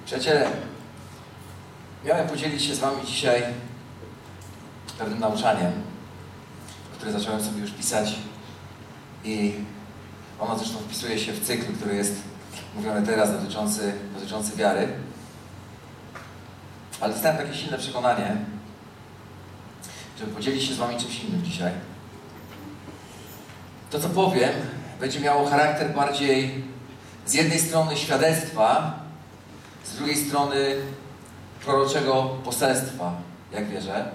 Przyjaciele, miałem podzielić się z wami dzisiaj pewnym nauczaniem, które zacząłem sobie już pisać i ono zresztą wpisuje się w cykl, który jest mówiony teraz dotyczący wiary. Ale dostałem takie silne przekonanie, żeby podzielić się z wami czymś innym dzisiaj. To, co powiem, będzie miało charakter bardziej z jednej strony świadectwa, z drugiej strony proroczego poselstwa, jak wierzę.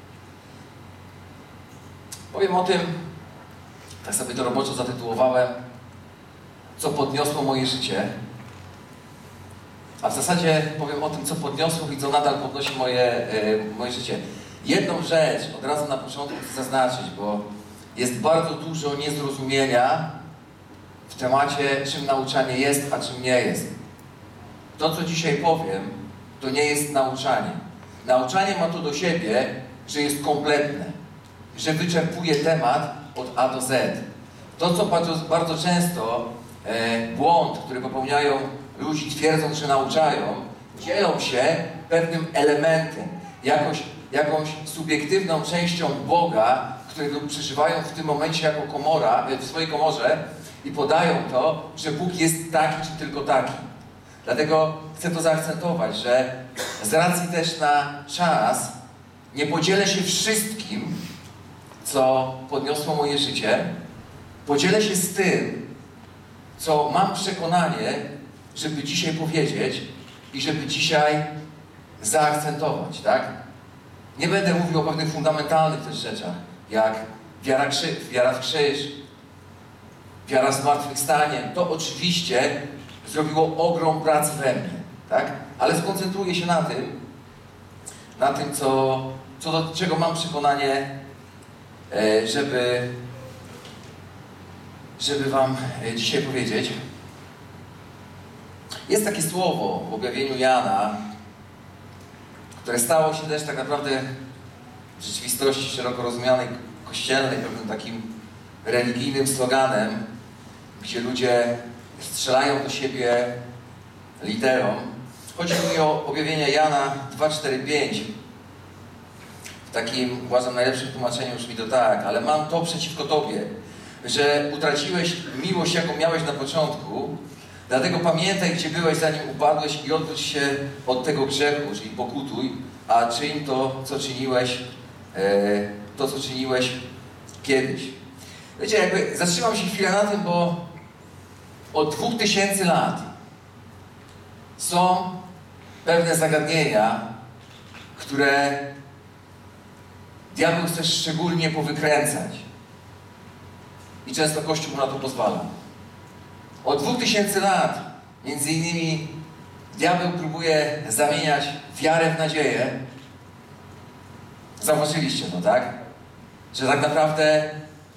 Powiem o tym, tak sobie to roboczo zatytułowałem, co podniosło moje życie. A w zasadzie powiem o tym, co podniosło i co nadal podnosi moje życie. Jedną rzecz od razu na początku chcę zaznaczyć, bo jest bardzo dużo niezrozumienia w temacie, czym nauczanie jest, a czym nie jest. To, co dzisiaj powiem, to nie jest nauczanie. Nauczanie ma to do siebie, że jest kompletne, że wyczerpuje temat od A do Z. To, co bardzo często błąd, który popełniają ludzi, twierdząc, że nauczają, dzielą się pewnym elementem, jakąś subiektywną częścią Boga, którego przeżywają w tym momencie jako komora, w swojej komorze i podają to, że Bóg jest taki czy tylko taki. Dlatego chcę to zaakcentować, że z racji też na czas nie podzielę się wszystkim, co podniosło moje życie. Podzielę się z tym, co mam przekonanie, żeby dzisiaj powiedzieć i żeby dzisiaj zaakcentować, tak? Nie będę mówił o pewnych fundamentalnych też rzeczach, jak wiara w krzyż, wiara w zmartwychwstanie. To oczywiście zrobiło ogrom pracy we mnie, tak? Ale skoncentruję się na tym, co do czego mam przekonanie, żeby wam dzisiaj powiedzieć. Jest takie słowo w objawieniu Jana, które stało się też tak naprawdę w rzeczywistości szeroko rozumianej, kościelnej, pewnym takim religijnym sloganem, gdzie ludzie strzelają do siebie literą. Chodzi mi o objawienie Jana 2:4-5. W takim, uważam, najlepszym tłumaczeniu brzmi to tak: ale mam to przeciwko tobie, że utraciłeś miłość, jaką miałeś na początku, dlatego pamiętaj, gdzie byłeś, zanim upadłeś, i odwróć się od tego grzechu, czyli pokutuj, a czyń to, co czyniłeś kiedyś. Wiecie, jakby zatrzymam się chwilę na tym, bo od 2000 lat są pewne zagadnienia, które diabeł chce szczególnie powykręcać. I często Kościół mu na to pozwala. Od 2000 lat, między innymi, diabeł próbuje zamieniać wiarę w nadzieję. Zauważyliście to, tak? Że tak naprawdę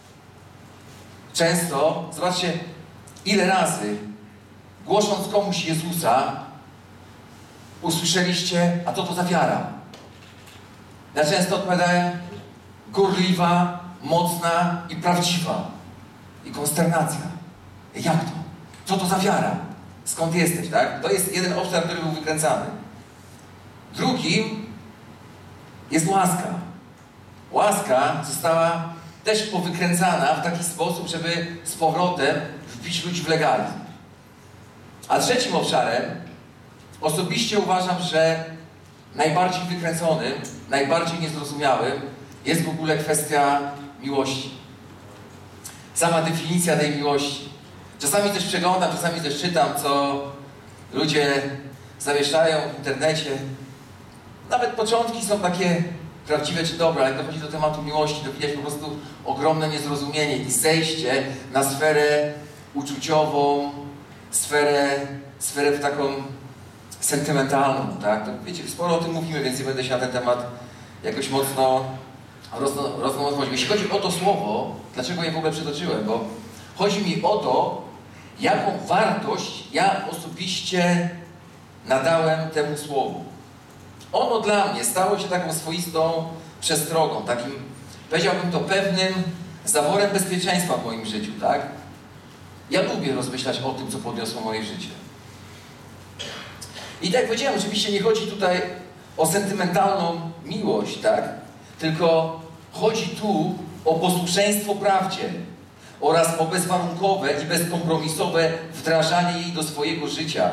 często, zobaczcie, ile razy, głosząc komuś Jezusa, usłyszeliście, a co to za wiara? Ja często odpowiadałem: gorliwa, mocna i prawdziwa. I konsternacja. Jak to? Co to za wiara? Skąd jesteś, tak? To jest jeden obszar, który był wykręcany. Drugim jest łaska. Łaska została też powykręcana w taki sposób, żeby z powrotem wbić ludzi w legalizm. A trzecim obszarem, osobiście uważam, że najbardziej wykręconym, najbardziej niezrozumiałym jest w ogóle kwestia miłości. Sama definicja tej miłości. Czasami też przeglądam, czasami też czytam, co ludzie zawieszają w internecie. Nawet początki są takie prawdziwe czy dobre, ale jak dochodzi do tematu miłości, to widać po prostu ogromne niezrozumienie i zejście na sferę uczuciową, sferę taką sentymentalną, tak? To wiecie, sporo o tym mówimy, więc nie będę się na ten temat jakoś mocno rozmawiał. Jeśli chodzi o to słowo, dlaczego je w ogóle przytoczyłem? Bo chodzi mi o to, jaką wartość ja osobiście nadałem temu słowu. Ono dla mnie stało się taką swoistą przestrogą, takim, powiedziałbym to, pewnym zaworem bezpieczeństwa w moim życiu, tak? Ja lubię rozmyślać o tym, co podniosło moje życie. I tak jak powiedziałem, oczywiście nie chodzi tutaj o sentymentalną miłość, tak? Tylko chodzi tu o posłuszeństwo prawdzie oraz o bezwarunkowe i bezkompromisowe wdrażanie jej do swojego życia.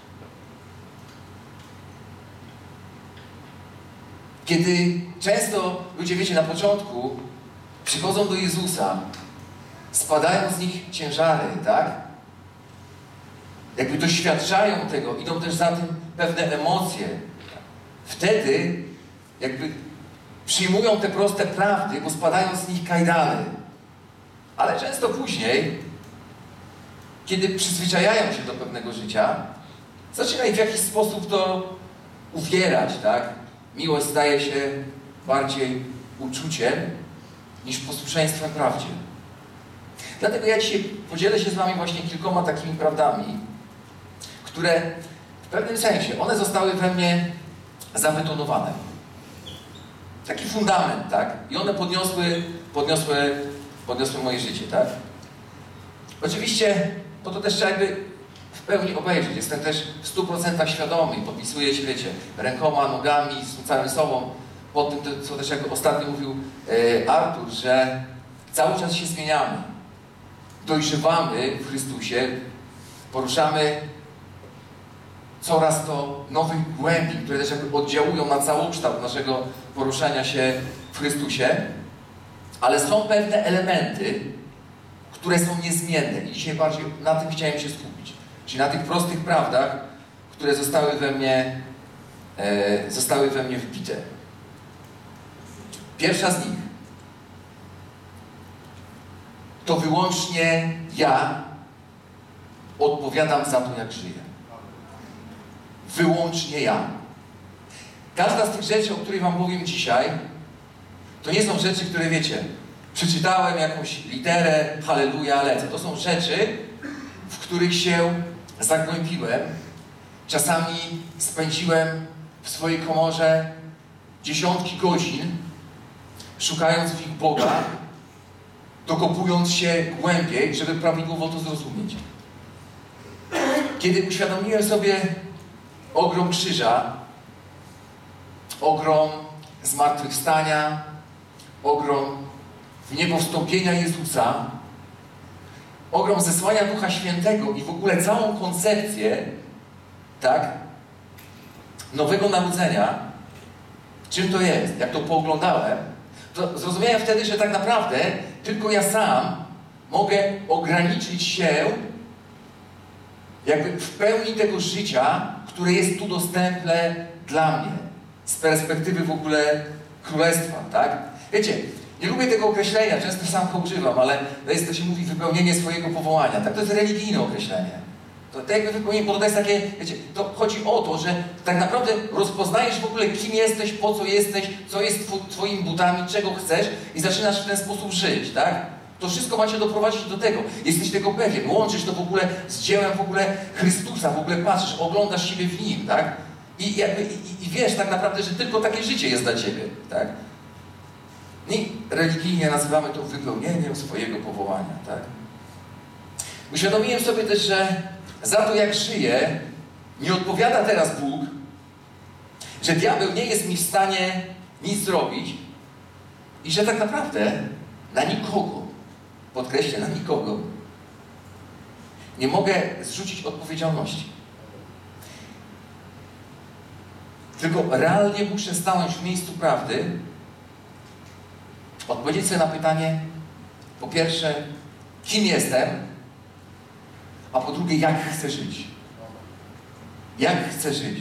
Kiedy często ludzie, wiecie, na początku przychodzą do Jezusa, spadają z nich ciężary, tak? Jakby doświadczają tego, idą też za tym pewne emocje. Wtedy jakby przyjmują te proste prawdy, bo spadają z nich kajdany. Ale często później, kiedy przyzwyczajają się do pewnego życia, zaczyna ich w jakiś sposób to uwierać, tak? Miłość staje się bardziej uczuciem niż posłuszeństwem prawdzie. Dlatego ja dzisiaj podzielę się z wami właśnie kilkoma takimi prawdami, które w pewnym sensie, one zostały we mnie zabetonowane. Taki fundament, tak? I one podniosły moje życie, tak? Oczywiście, to też trzeba jakby w pełni obejrzeć. Jestem też w 100% świadomy i podpisuję się, wiecie, rękoma, nogami, z całym sobą pod tym, co też jakby ostatnio mówił Artur, że cały czas się zmieniamy. Dojrzewamy w Chrystusie, poruszamy coraz to nowych głębi, które też jakby oddziałują na całokształt naszego poruszania się w Chrystusie, ale są pewne elementy, które są niezmienne i dzisiaj bardziej na tym chciałem się skupić. Czyli na tych prostych prawdach, które zostały we mnie wbite. Pierwsza z nich to wyłącznie ja odpowiadam za to, jak żyję. Wyłącznie ja. Każda z tych rzeczy, o których wam powiem dzisiaj, to nie są rzeczy, które wiecie, przeczytałem jakąś literę, halleluja, lecę. To są rzeczy, w których się zagłębiłem. Czasami spędziłem w swojej komorze dziesiątki godzin, szukając w nich Boga, dokopując się głębiej, żeby prawidłowo to zrozumieć. Kiedy uświadomiłem sobie ogrom krzyża, ogrom zmartwychwstania, ogrom niebowstąpienia Jezusa, ogrom zesłania Ducha Świętego i w ogóle całą koncepcję, tak, nowego narodzenia, czym to jest, jak to pooglądałem, to zrozumiałem wtedy, że tak naprawdę tylko ja sam mogę ograniczyć się jakby w pełni tego życia, które jest tu dostępne dla mnie, z perspektywy w ogóle Królestwa, tak? Wiecie, nie lubię tego określenia, często sam go używam, ale to się mówi wypełnienie swojego powołania, tak? To jest religijne określenie. To jakby wypełnienie, bo to jest takie, wiecie, to chodzi o to, że tak naprawdę rozpoznajesz w ogóle, kim jesteś, po co jesteś, co jest twoimi butami, czego chcesz i zaczynasz w ten sposób żyć, tak? To wszystko ma cię doprowadzić do tego. Jesteś tego pewien, łączysz to w ogóle z dziełem w ogóle Chrystusa, w ogóle patrzysz, oglądasz siebie w Nim, tak? I wiesz tak naprawdę, że tylko takie życie jest dla ciebie, tak? I religijnie nazywamy to wypełnieniem swojego powołania, tak? Uświadomiłem sobie też, że za to, jak żyję, nie odpowiada teraz Bóg, że diabeł nie jest mi w stanie nic zrobić i że tak naprawdę na nikogo, podkreślę, na nikogo nie mogę zrzucić odpowiedzialności. Tylko realnie muszę stanąć w miejscu prawdy, odpowiedzieć sobie na pytanie, po pierwsze, kim jestem, a po drugie, jak chcę żyć. Jak chcę żyć.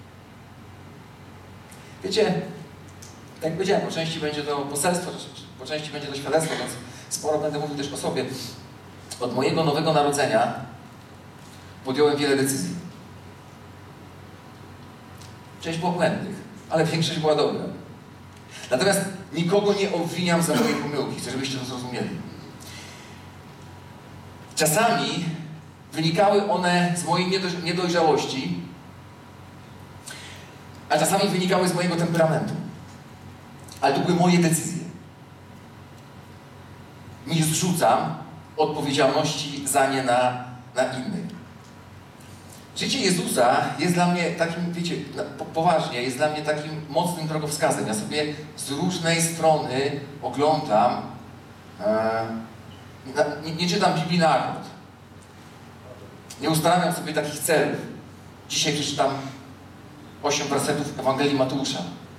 Wiecie, tak jak powiedziałem, po części będzie to poselstwo, po części będzie to świadectwo, więc sporo będę mówił też o sobie. Od mojego nowego narodzenia podjąłem wiele decyzji. Część było błędnych, ale większość była dobra. Natomiast nikogo nie obwiniam za moje pomyłki, chcę, żebyście to zrozumieli. Czasami wynikały one z mojej niedojrzałości, a czasami wynikały z mojego temperamentu. Ale to były moje decyzje. Nie zrzucam odpowiedzialności za nie na innych. Życie Jezusa jest dla mnie takim, wiecie, poważnie, jest dla mnie takim mocnym drogowskazem. Ja sobie z różnej strony oglądam, nie czytam Biblii na akord. Nie ustanawiam sobie takich celów. Dzisiaj przeczytam 8 wersetów Ewangelii Mateusza.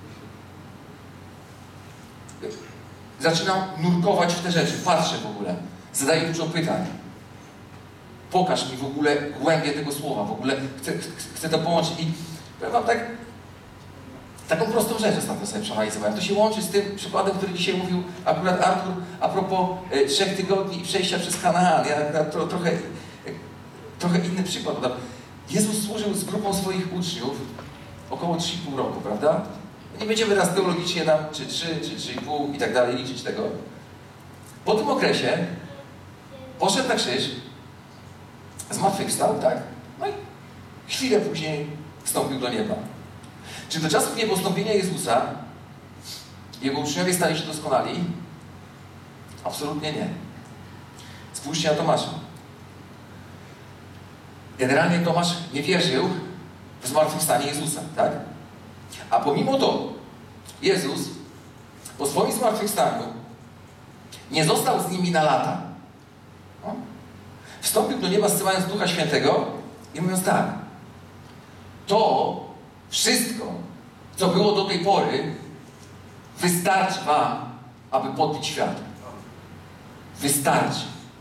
Zaczynam nurkować w te rzeczy, patrzę w ogóle, zadaję dużo pytań. Pokaż mi w ogóle głębię tego słowa, w ogóle chcę to połączyć. I powiem wam taką prostą rzecz ostatnio sobie przeanalizowałem. To się łączy z tym przykładem, który dzisiaj mówił akurat Artur a propos 3 tygodni i przejścia przez Kanaan. Ja akurat trochę inny przykład podam. Jezus służył z grupą swoich uczniów około 3,5 roku, prawda? Nie będziemy teraz teologicznie nam czy 3, czy 3,5 i tak dalej liczyć tego. Po tym okresie poszedł na krzyż, zmartwychwstał, tak? No i chwilę później wstąpił do nieba. Czy do czasów niebostąpienia Jezusa Jego uczniowie stali się doskonali? Absolutnie nie. Spójrzcie na Tomasza. Generalnie Tomasz nie wierzył w zmartwychwstanie Jezusa, tak? A pomimo to Jezus po swoim zmartwychwstaniu nie został z nimi na lata. No. Wstąpił do nieba zsyłając Ducha Świętego i mówiąc tak: to wszystko, co było do tej pory, wystarczy wam, aby podbić świat. Wystarczy.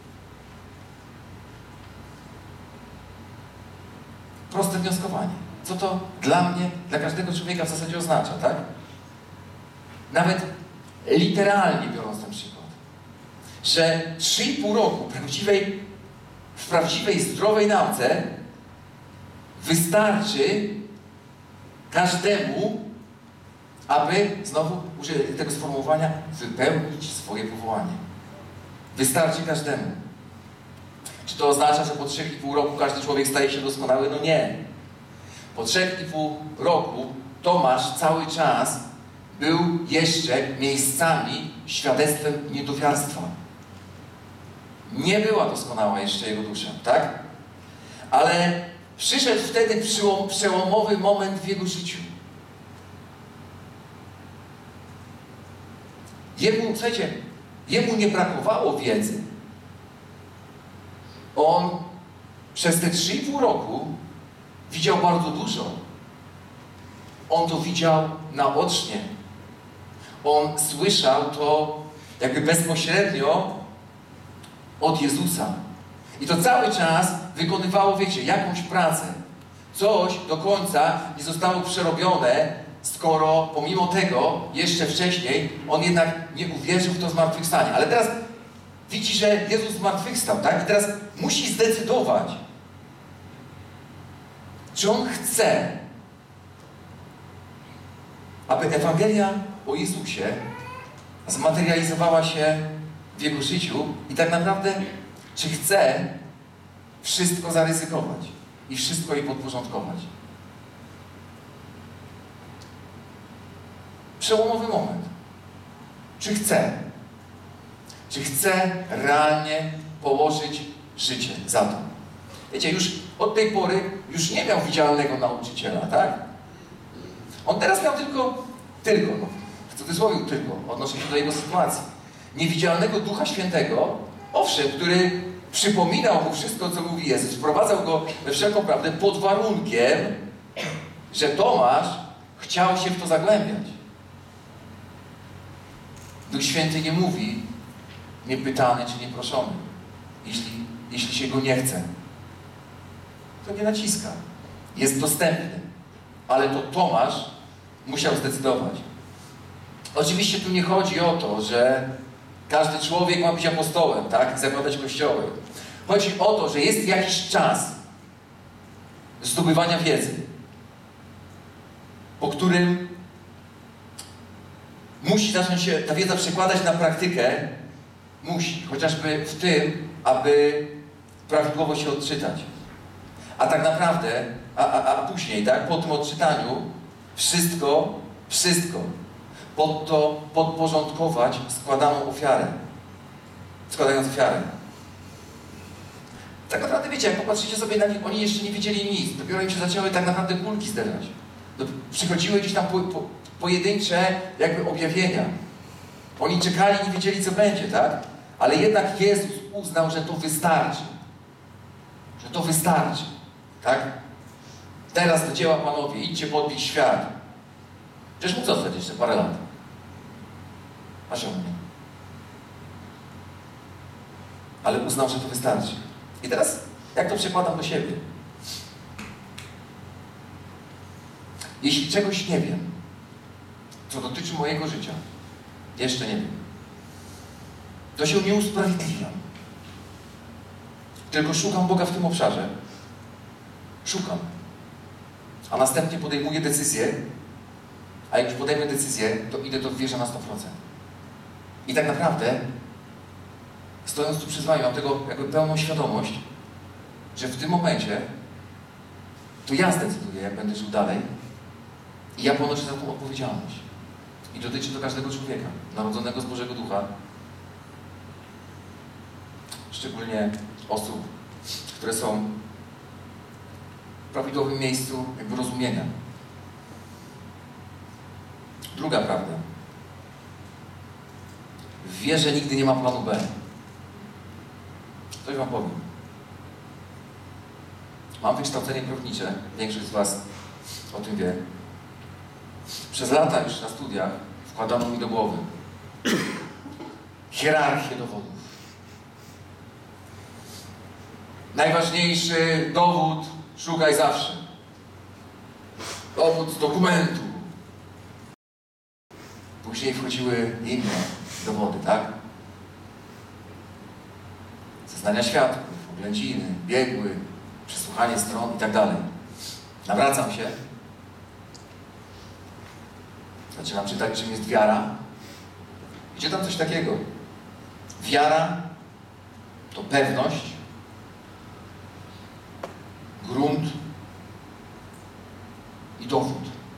Proste wnioskowanie. Co to dla mnie, dla każdego człowieka w zasadzie oznacza, tak? Nawet literalnie biorąc ten przykład, że 3,5 roku w prawdziwej, zdrowej nauce wystarczy każdemu, aby, znowu użyję tego sformułowania, wypełnić swoje powołanie. Wystarczy każdemu. Czy to oznacza, że po 3,5 roku każdy człowiek staje się doskonały? No nie. Po 3,5 roku Tomasz cały czas był jeszcze miejscami świadectwem niedowiarstwa. Nie była doskonała jeszcze jego dusza, tak? Ale przyszedł wtedy przełomowy moment w jego życiu. Jemu nie brakowało wiedzy. On przez te 3,5 roku widział bardzo dużo. On to widział naocznie. On słyszał to jakby bezpośrednio od Jezusa. I to cały czas wykonywało, wiecie, jakąś pracę. Coś do końca nie zostało przerobione, skoro pomimo tego jeszcze wcześniej on jednak nie uwierzył w to zmartwychwstanie. Ale teraz widzi, że Jezus zmartwychwstał, tak? I teraz musi zdecydować, czy on chce, aby Ewangelia o Jezusie zmaterializowała się w jego życiu i tak naprawdę, czy chce wszystko zaryzykować i wszystko jej podporządkować. Przełomowy moment. Czy chce? Czy chce realnie położyć życie za to? Wiecie, już od tej pory już nie miał widzialnego nauczyciela, tak? On teraz miał tylko, no, w cudzysłowie tylko, odnoszę się do jego sytuacji, niewidzialnego Ducha Świętego, owszem, który przypominał mu wszystko, co mówi Jezus, wprowadzał go we wszelką prawdę pod warunkiem, że Tomasz chciał się w to zagłębiać. Duch Święty nie mówi niepytany czy nieproszony, jeśli się go nie chce. To nie naciska. Jest dostępny. Ale to Tomasz musiał zdecydować. Oczywiście tu nie chodzi o to, że każdy człowiek ma być apostołem, tak? I zakładać kościoły. Chodzi o to, że jest jakiś czas zdobywania wiedzy, po którym musi zacząć się ta wiedza przekładać na praktykę. Musi. Chociażby w tym, aby prawidłowo się odczytać. A tak naprawdę, a później, tak, po tym odczytaniu, wszystko pod to podporządkować składając ofiarę. Tak naprawdę wiecie, jak popatrzycie sobie na nich, oni jeszcze nie wiedzieli nic. Dopiero im się zaczęły tak naprawdę kulki zderzać. Przychodziły gdzieś tam pojedyncze jakby objawienia. Oni czekali i nie wiedzieli, co będzie, tak? Ale jednak Jezus uznał, że to wystarczy. Że to wystarczy, tak? Teraz do dzieła, panowie, idźcie podbić świat. Przecież mógł zostać jeszcze parę lat. A czemu nie? Ale uznał, że to wystarczy. I teraz, jak to przekładam do siebie? Jeśli czegoś nie wiem, co dotyczy mojego życia, jeszcze nie wiem, to się nie usprawiedliwiam. Tylko szukam Boga w tym obszarze. Szukam. A następnie podejmuję decyzję, a jak już podejmę decyzję, to idę do wierzę na 100%. I tak naprawdę, stojąc tu przed wami, mam tego jakby pełną świadomość, że w tym momencie to ja zdecyduję, jak będę żył dalej i ja ponoszę za tą odpowiedzialność. I dotyczy to każdego człowieka, narodzonego z Bożego Ducha, szczególnie osób, które są w prawidłowym miejscu jakby rozumienia. Druga prawda. W wierze nigdy nie ma planu B. Coś wam powiem. Mam wykształcenie prawnicze, większość z was o tym wie. Przez lata już na studiach wkładano mi do głowy hierarchię dowodów. Najważniejszy dowód szukaj zawsze. Dowód z dokumentu. Później wchodziły inne dowody, tak? Zeznania świadków, oględziny, biegły, przesłuchanie stron i tak dalej. Nawracam się. Zaczynam czytać, czym jest wiara. I czytam coś takiego. Wiara to pewność, grunt i dowód.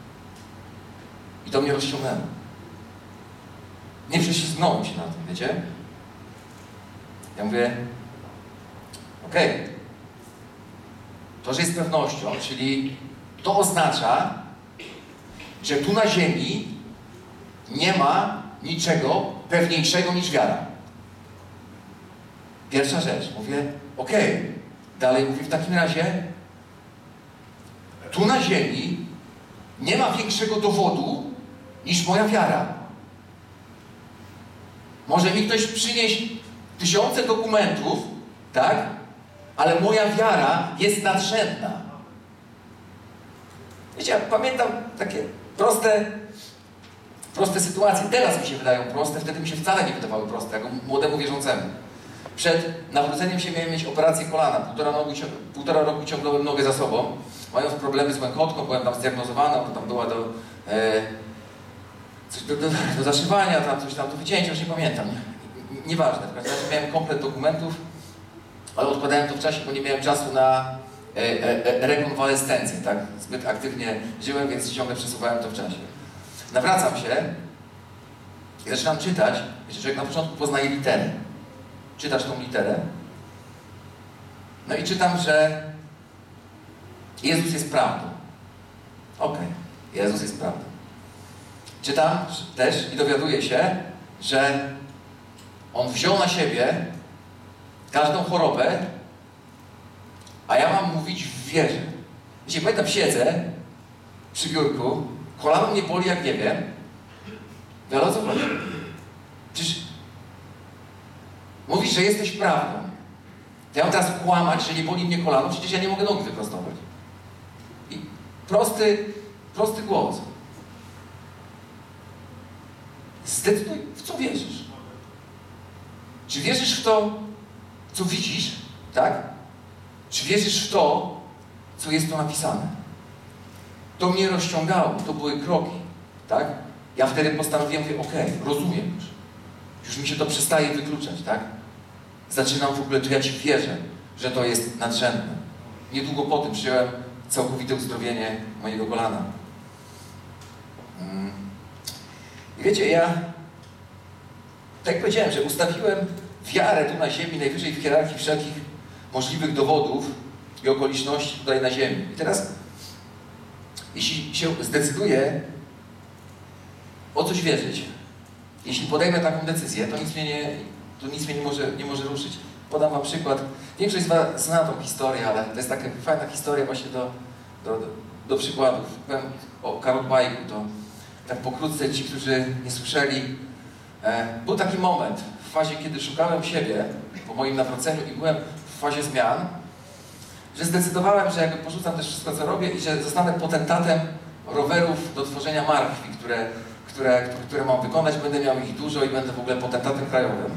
I to mnie rozciągnęło. Nie prześlizgnąłem się na tym, wiecie? Ja mówię, okej. To, że jest pewnością, czyli to oznacza, że tu na ziemi nie ma niczego pewniejszego niż wiara. Pierwsza rzecz. Mówię, okej. Dalej mówię, w takim razie tu na ziemi nie ma większego dowodu niż moja wiara. Może mi ktoś przynieść tysiące dokumentów, tak? Ale moja wiara jest nadrzędna. Wiecie, ja pamiętam takie proste sytuacje. Teraz mi się wydają proste, wtedy mi się wcale nie wydawały proste, jako młodemu wierzącemu. Przed nawróceniem się miałem mieć operację kolana. Półtora roku ciągnąłem nogę za sobą. Mając problemy z łękotką, byłem tam zdiagnozowana, to tam była coś do zaszywania, tam coś tam do wycięcia, już nie pamiętam. Nieważne, w każdym razie miałem komplet dokumentów, ale odkładałem to w czasie, bo nie miałem czasu na rekonwalescencję, tak? Zbyt aktywnie żyłem, więc ciągle przesuwałem to w czasie. Nawracam się i zaczynam czytać. Wiecie, człowiek na początku poznaje literę. Czytasz tą literę. No i czytam, że Jezus jest prawdą. Okej, Jezus jest prawdą. Czytam też i dowiaduję się, że On wziął na siebie każdą chorobę, a ja mam mówić w wierze. Wiecie, pamiętam, siedzę przy biurku, kolano mnie boli, jak nie wiem. Ale o co chodzi? Przecież mówisz, że jesteś prawdą. To ja mam teraz kłamać, że nie boli mnie kolano, przecież ja nie mogę nogi wyprostować. I prosty głos. Zdecyduj, w co wierzysz. Czy wierzysz w to, co widzisz, tak? Czy wierzysz w to, co jest tu napisane? To mnie rozciągało, to były kroki, tak? Ja wtedy postanowiłem, mówię, okej, rozumiem już. Już mi się to przestaje wykluczać, tak? Zaczynam w ogóle, to ja Ci wierzę, że to jest nadrzędne. Niedługo po tym przyjąłem całkowite uzdrowienie mojego kolana. I wiecie, ja, tak jak powiedziałem, że ustawiłem wiarę tu na ziemi, najwyżej w hierarchii wszelkich możliwych dowodów i okoliczności tutaj na Ziemi. I teraz, jeśli się zdecyduję o coś wierzyć, jeśli podejmę taką decyzję, to nic mnie nie może ruszyć. Podam wam przykład. Większość z was zna tą historię, ale to jest taka fajna historia właśnie do przykładów. Powiem o Karol Bajku, to tak pokrótce ci, którzy nie słyszeli. Był taki moment w fazie, kiedy szukałem siebie po moim nawróceniu i byłem w fazie zmian, że zdecydowałem, że jakby porzucam też wszystko, co robię i że zostanę potentatem rowerów do tworzenia martwi, które mam wykonać. Będę miał ich dużo i będę w ogóle potentatem krajowym.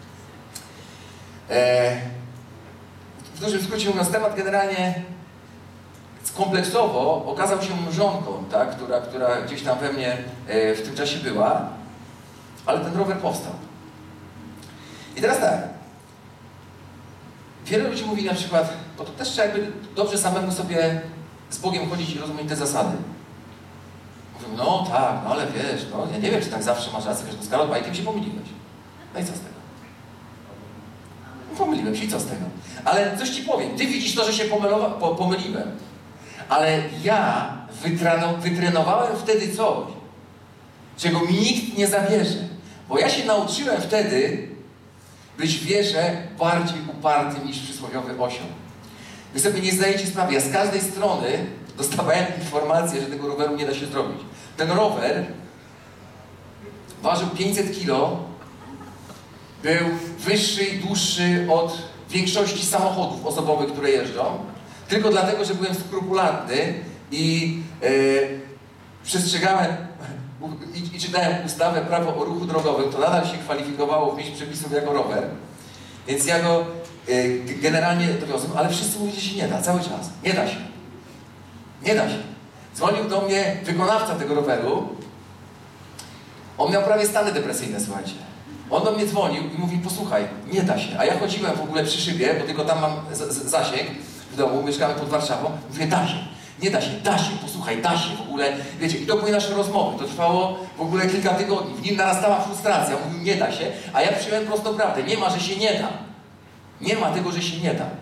W dużym skrócie mówiąc, temat generalnie kompleksowo okazał się mrzonką, tak, która gdzieś tam we mnie w tym czasie była, ale ten rower powstał. I teraz tak, wiele ludzi mówi na przykład, bo to też trzeba jakby dobrze samemu sobie z Bogiem chodzić i rozumieć te zasady. Mówią, no tak, no ale wiesz, no ja nie wiem, czy tak zawsze masz rację, wiesz, no z Karol Bajkiem się pomyliłeś. No i co z tego? No, pomyliłem się i co z tego? Ale coś ci powiem, ty widzisz to, że się pomyliłem. Ale ja wytrenowałem wtedy coś, czego mi nikt nie zabierze. Bo ja się nauczyłem wtedy być w wierze bardziej upartym niż przysłowiowy osioł. Wy sobie nie zdajecie sprawy, ja z każdej strony dostawałem informację, że tego roweru nie da się zrobić. Ten rower ważył 500 kg, był wyższy i dłuższy od większości samochodów osobowych, które jeżdżą, tylko dlatego, że byłem skrupulatny i przestrzegałem i czytałem ustawę, prawo o ruchu drogowym, to nadal się kwalifikowało w myśl przepisów jako rower, więc ja go generalnie dowiozłem, ale wszyscy mówili, że się nie da, cały czas. Nie da się. Nie da się. Dzwonił do mnie wykonawca tego roweru. On miał prawie stany depresyjne, słuchajcie. On do mnie dzwonił i mówi, posłuchaj, nie da się. A ja chodziłem w ogóle przy szybie, bo tylko tam mam zasięg w domu, mieszkamy pod Warszawą. Mówię, da się. Nie da się, posłuchaj, da się w ogóle. Wiecie, i to były nasze rozmowy. To trwało w ogóle kilka tygodni. W nim narastała frustracja. Mówił, nie da się. A ja przyjąłem prostą prawdę. Nie ma, że się nie da. Nie ma tego, że się nie da.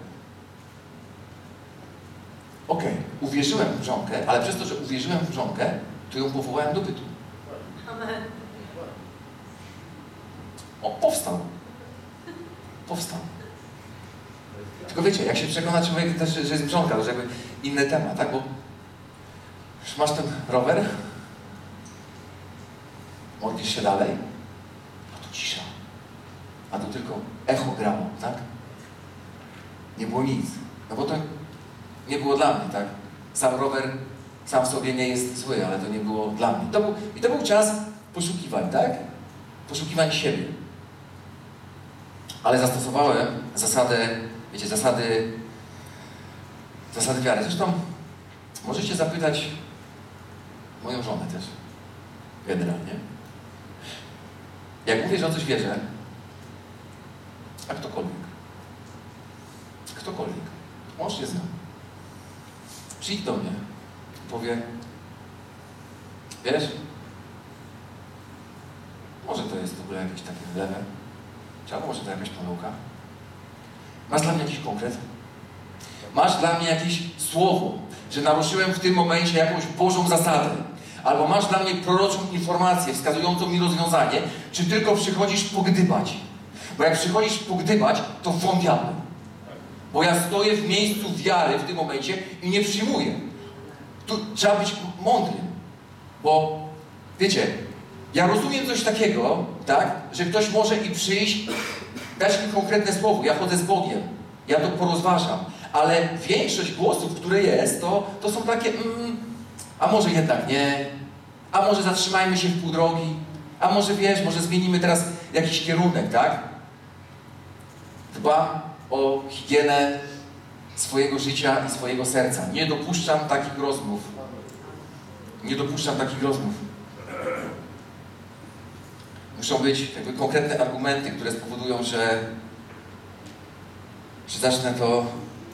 Okej, uwierzyłem w mrzonkę, ale przez to, że uwierzyłem w mrzonkę, to ją powołałem do bytu. Amen. O, powstał. Powstał. Tylko wiecie, jak się przekona człowiek też, że jest mrzonka, to jest jakby inny temat, tak? Bo już masz ten rower, modlisz się dalej, a tu cisza. A tu tylko echo grało, tak? Nie było nic. No bo to nie było dla mnie, tak? Sam rower sam w sobie nie jest zły, ale to nie było dla mnie. I to był czas poszukiwań, tak? Poszukiwań siebie. Ale zastosowałem zasadę, wiecie, zasady wiary. Zresztą możecie zapytać moją żonę też, generalnie. Jak mówię, że o coś wierzę, a ktokolwiek, mąż nie znam, przyjdź do mnie i powie, wiesz, może to jest w ogóle jakieś takie lewe, czy albo może to jakaś pomyłka. Masz dla mnie jakiś konkret? Masz dla mnie jakieś słowo, że naruszyłem w tym momencie jakąś Bożą zasadę? Albo masz dla mnie proroczą informację wskazującą mi rozwiązanie, czy tylko przychodzisz pogdybać? Bo jak przychodzisz pogdybać, to wątpiamy. Bo ja stoję w miejscu wiary w tym momencie i nie przyjmuję. Tu trzeba być mądrym. Bo, wiecie, ja rozumiem coś takiego, tak, że ktoś może i przyjść, dać mi konkretne słowo, ja chodzę z Bogiem, ja to porozważam, ale większość głosów, które jest, to są takie, a może jednak nie, a może zatrzymajmy się w pół drogi, a może wiesz, może zmienimy teraz jakiś kierunek, tak? Dbam o higienę swojego życia i swojego serca. Nie dopuszczam takich rozmów. Nie dopuszczam takich rozmów. Muszą być jakby konkretne argumenty, które spowodują, że zacznę to...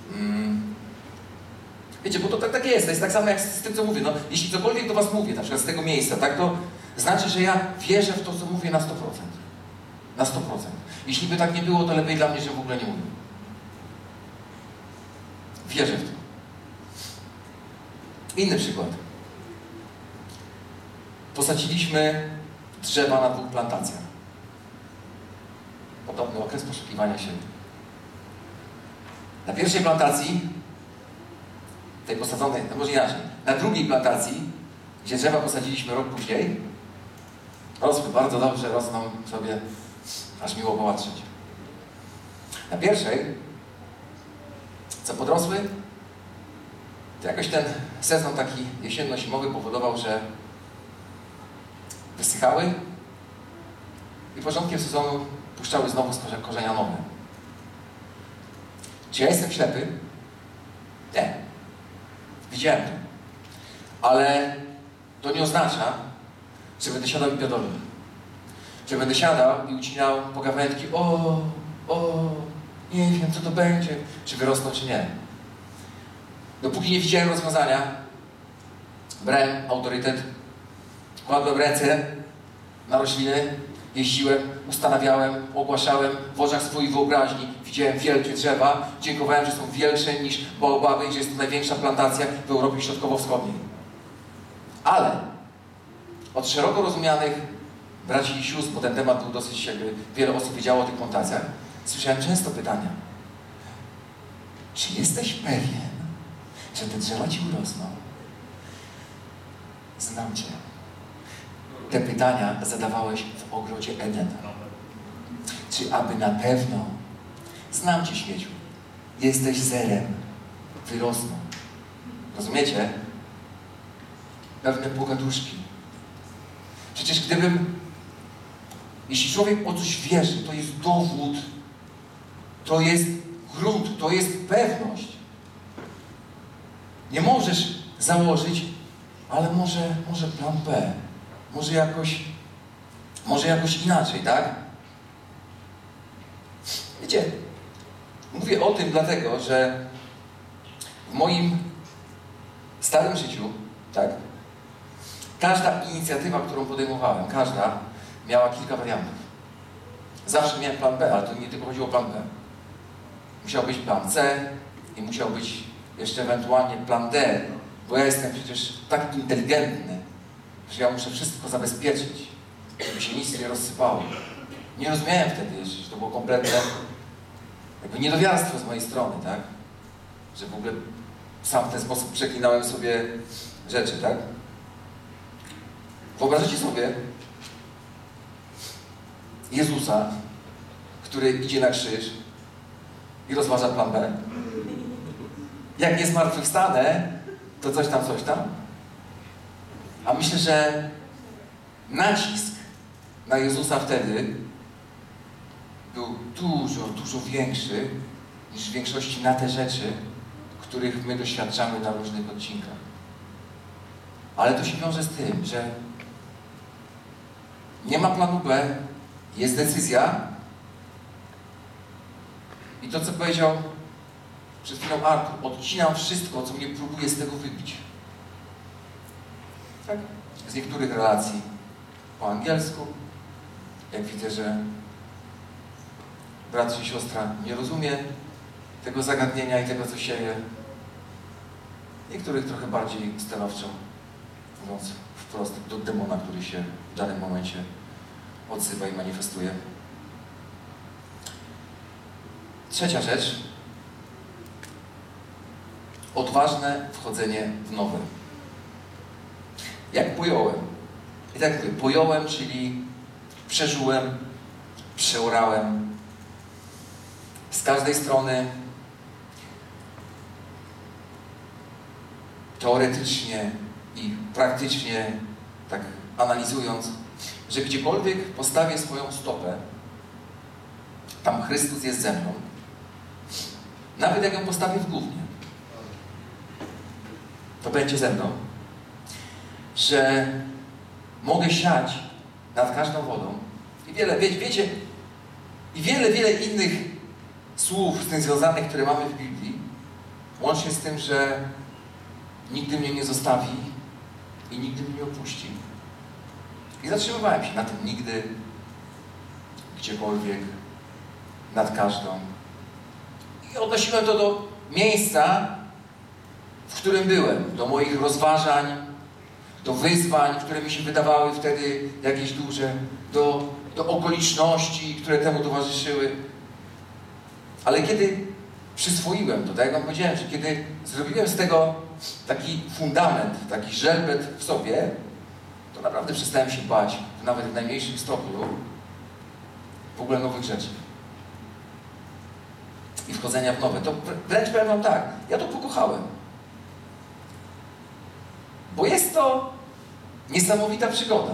Wiecie, bo to tak jest. To jest tak samo jak z tym, co mówię. No, jeśli cokolwiek do was mówię, na przykład z tego miejsca, tak, to znaczy, że ja wierzę w to, co mówię na 100%. Na 100%. Jeśli by tak nie było, to lepiej dla mnie, żebym w ogóle nie mówił. Wierzę w to. Inny przykład. Posadziliśmy drzewa na 2 plantacjach. Podobny okres poszukiwania siebie. Na pierwszej plantacji, tej posadzonej, no może inaczej, na drugiej plantacji, gdzie drzewa posadziliśmy rok później, rosły bardzo dobrze, rosną sobie, aż miło popatrzeć. Na pierwszej, co podrosły, to jakoś ten sezon taki jesienno-zimowy powodował, że wysychały i początkiem sezonu puszczały znowu korzenia nowe. Czy ja jestem ślepy? Nie. Widziałem to. Ale to nie oznacza, że będę siadał i pierdolił. Że będę siadał i ucinał pogawędki. Nie wiem, co to będzie. Czy wyrosną, czy nie. Dopóki nie widziałem rozwiązania, brałem autorytet, kładłem ręce na rośliny, jeździłem, ustanawiałem, ogłaszałem w oczach swojej wyobraźni. Widziałem wielkie drzewa, dziękowałem, że są większe niż baobaby i że jest to największa plantacja w Europie Środkowo-Wschodniej. Ale od szeroko rozumianych braci i sióstr, bo ten temat był dosyć, jakby wiele osób wiedziało o tych plantacjach, słyszałem często pytania. Czy jesteś pewien, że te drzewa ci urosną? Znam cię. Te pytania zadawałeś w ogrodzie Eden. Czy aby na pewno? Znam cię, śmieciu. Jesteś zerem. Wyrosną. Rozumiecie? Pewne pogaduszki. Przecież jeśli człowiek o coś wierzy, to jest dowód, to jest grunt, to jest pewność. Nie możesz założyć, ale może plan B. Może jakoś inaczej, tak? Wiecie, mówię o tym dlatego, że w moim starym życiu, tak, każda inicjatywa, którą podejmowałem, każda miała kilka wariantów. Zawsze miałem plan B, ale to nie tylko chodziło o plan B. Musiał być plan C i musiał być jeszcze ewentualnie plan D, bo ja jestem przecież tak inteligentny, że ja muszę wszystko zabezpieczyć, żeby się nic nie rozsypało. Nie rozumiałem wtedy jeszcze, że to było kompletne jakby niedowiarstwo z mojej strony, tak? Że w ogóle sam w ten sposób przeklinałem sobie rzeczy, tak? Wyobraźcie sobie Jezusa, który idzie na krzyż i rozważa plan B. Jak nie zmartwychwstanę, to coś tam. A myślę, że nacisk na Jezusa wtedy był dużo większy niż w większości na te rzeczy, których my doświadczamy na różnych odcinkach. Ale to się wiąże z tym, że nie ma planu B, jest decyzja i to, co powiedział przed chwilą Artur, odcinam wszystko, co mnie próbuje z tego wybić. Tak? Z niektórych relacji po angielsku, jak widzę, że brat czy siostra nie rozumie tego zagadnienia i tego, co sieje. Niektórych trochę bardziej stanowczo, mówiąc wprost, do demona, który się w danym momencie odzywa i manifestuje. Trzecia rzecz. Odważne wchodzenie w nowe. Jak pojąłem. I tak mówię, pojąłem, czyli przeżyłem, przeorałem. Z każdej strony teoretycznie i praktycznie, tak analizując, że gdziekolwiek postawię swoją stopę, tam Chrystus jest ze mną. Nawet jak ją postawię w gównie, to będzie ze mną. Że mogę siać nad każdą wodą. I wiecie, i wiele innych słów z tym związanych, które mamy w Biblii, łącznie z tym, że nigdy mnie nie zostawi i nigdy mnie nie opuści. I zatrzymywałem się na tym nigdy, gdziekolwiek, nad każdą. I odnosiłem to do miejsca, którym byłem, do moich rozważań, do wyzwań, które mi się wydawały wtedy jakieś duże, do okoliczności, które temu towarzyszyły. Ale kiedy przyswoiłem to, tak jak wam powiedziałem, że kiedy zrobiłem z tego taki fundament, taki żelbet w sobie, to naprawdę przestałem się bać, nawet w najmniejszym stopniu, w ogóle nowych rzeczy. I wchodzenia w nowe. To wręcz powiem wam tak, ja to pokochałem. Bo jest to niesamowita przygoda.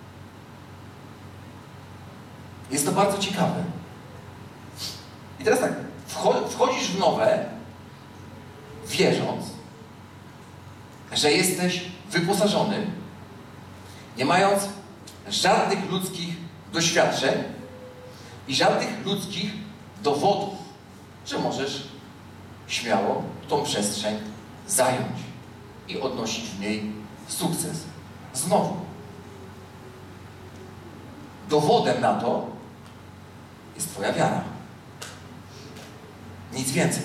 Jest to bardzo ciekawe. I teraz tak, wchodzisz w nowe, wierząc, że jesteś wyposażony, nie mając żadnych ludzkich doświadczeń i żadnych ludzkich dowodów, że możesz śmiało tą przestrzeń zająć i odnosić w niej sukces. Znowu. Dowodem na to jest twoja wiara. Nic więcej.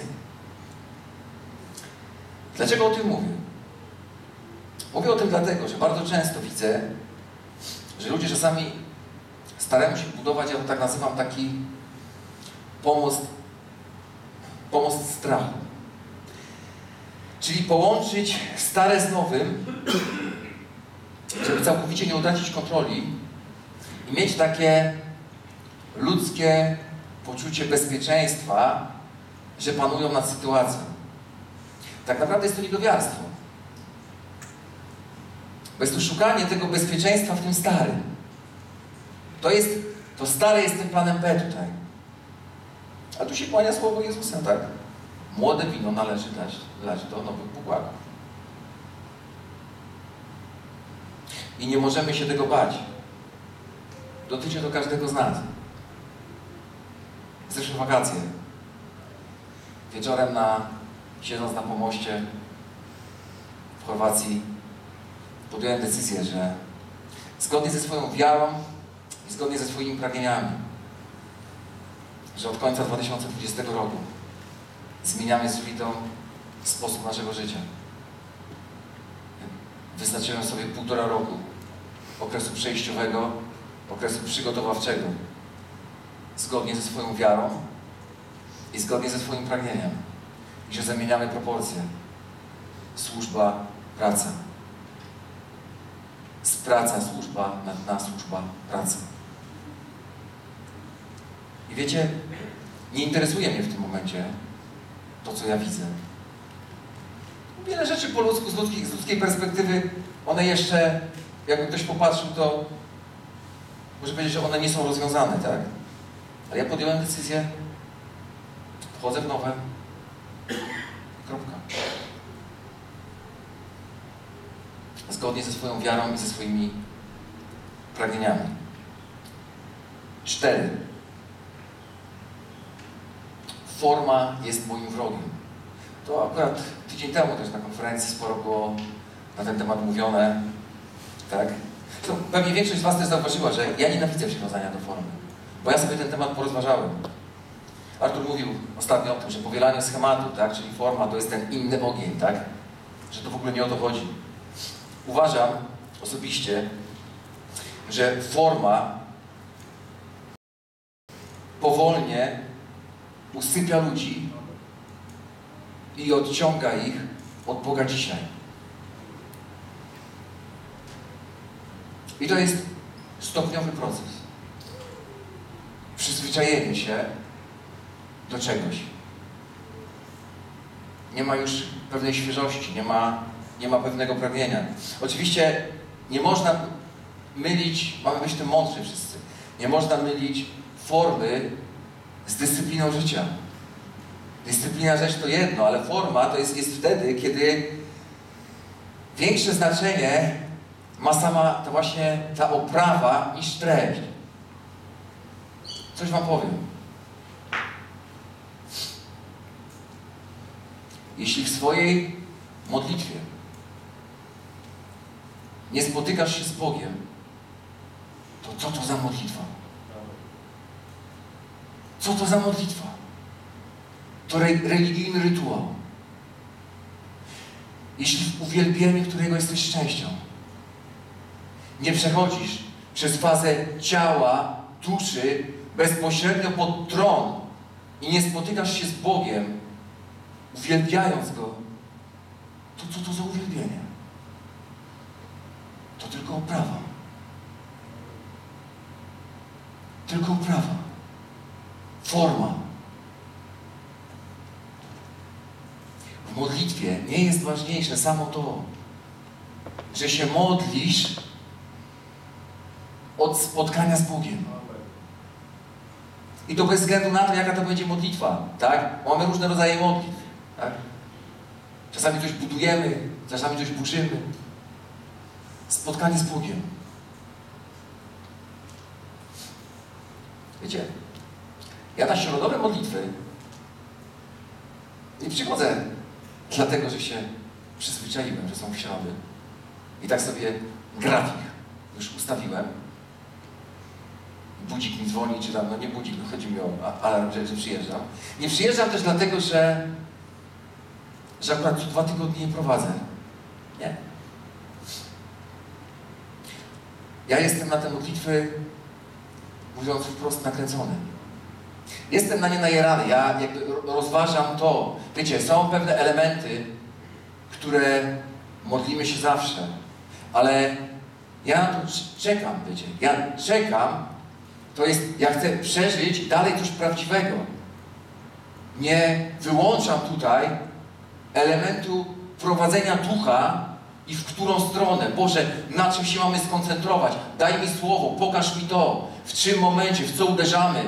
Dlaczego o tym mówię? Mówię o tym dlatego, że bardzo często widzę, że ludzie czasami starają się budować, ja to tak nazywam, taki pomost strachu. Czyli połączyć stare z nowym, żeby całkowicie nie utracić kontroli i mieć takie ludzkie poczucie bezpieczeństwa, że panują nad sytuacją. Tak naprawdę jest to niedowiarstwo. Bo jest to szukanie tego bezpieczeństwa w tym starym. To stare jest tym planem B tutaj. A tu się kłania słowo Jezusa, tak? Młode wino należy dać do nowych bugłaków. I nie możemy się tego bać. Dotyczy to każdego z nas. Zeszłe wakacje. Wieczorem siedząc na pomoście w Chorwacji, podjąłem decyzję, że zgodnie ze swoją wiarą i zgodnie ze swoimi pragnieniami, że od końca 2020 roku zmieniamy z Julitą sposób naszego życia. Wyznaczyłem sobie 1,5 roku okresu przejściowego, okresu przygotowawczego, zgodnie ze swoją wiarą i zgodnie ze swoim pragnieniem. I że zamieniamy proporcje. Służba, praca. Z praca, służba, na służba, praca. I wiecie, nie interesuje mnie w tym momencie to, co ja widzę. Wiele rzeczy po ludzku, z ludzkiej perspektywy, one jeszcze, jakby ktoś popatrzył, to może powiedzieć, że one nie są rozwiązane, tak? Ale ja podjąłem decyzję, wchodzę w nowe, kropka. Zgodnie ze swoją wiarą i ze swoimi pragnieniami. 4. Forma jest moim wrogiem. To akurat tydzień temu też na konferencji sporo było na ten temat mówione. Tak? To pewnie większość z was też zauważyła, że ja nienawidzę przywiązania do formy. Bo ja sobie ten temat porozważałem. Artur mówił ostatnio o tym, że powielanie schematu, tak? Czyli forma to jest ten inny ogień, tak? Że to w ogóle nie o to chodzi. Uważam osobiście, że forma powolnie usypia ludzi i odciąga ich od Boga dzisiaj. I to jest stopniowy proces. Przyzwyczajenie się do czegoś. Nie ma już pewnej świeżości, nie ma pewnego pragnienia. Oczywiście nie można mylić, mamy być tym mądrzy wszyscy, nie można mylić formy z dyscypliną życia. Dyscyplina rzecz to jedno, ale forma to jest wtedy, kiedy większe znaczenie ma sama to właśnie ta oprawa niż treść. Coś wam powiem. Jeśli w swojej modlitwie nie spotykasz się z Bogiem, to co to za modlitwa? Co to za modlitwa? To religijny rytuał. jeśli w uwielbieniu, którego jesteś częścią, nie przechodzisz przez fazę ciała, duszy, bezpośrednio pod tron i nie spotykasz się z Bogiem, uwielbiając Go, to co to za uwielbienie? To tylko oprawa. Tylko oprawa. Forma. W modlitwie nie jest ważniejsze samo to, że się modlisz od spotkania z Bogiem. I to bez względu na to, jaka to będzie modlitwa, tak? Mamy różne rodzaje modlitw, tak? Czasami coś budujemy, czasami coś burzymy. Spotkanie z Bogiem. Wiecie, ja na środowe modlitwy nie przychodzę dlatego, że się przyzwyczaiłem, że są w środy. I tak sobie grafik już ustawiłem. Budzik mi dzwoni, czy tam, no nie budzik, no chodzi mi o alarm, że przyjeżdżam. Nie przyjeżdżam też dlatego, że akurat 2 tygodnie nie prowadzę. Nie. Ja jestem na te modlitwy, mówiąc wprost, nakręcony. Jestem na nie najerany. Ja jakby rozważam to. Wiecie, są pewne elementy, które modlimy się zawsze, ale ja na to czekam, wiecie. Ja czekam, to jest, ja chcę przeżyć dalej coś prawdziwego. Nie wyłączam tutaj elementu prowadzenia ducha i w którą stronę. Boże, na czym się mamy skoncentrować? Daj mi słowo, pokaż mi to. W czym momencie, w co uderzamy?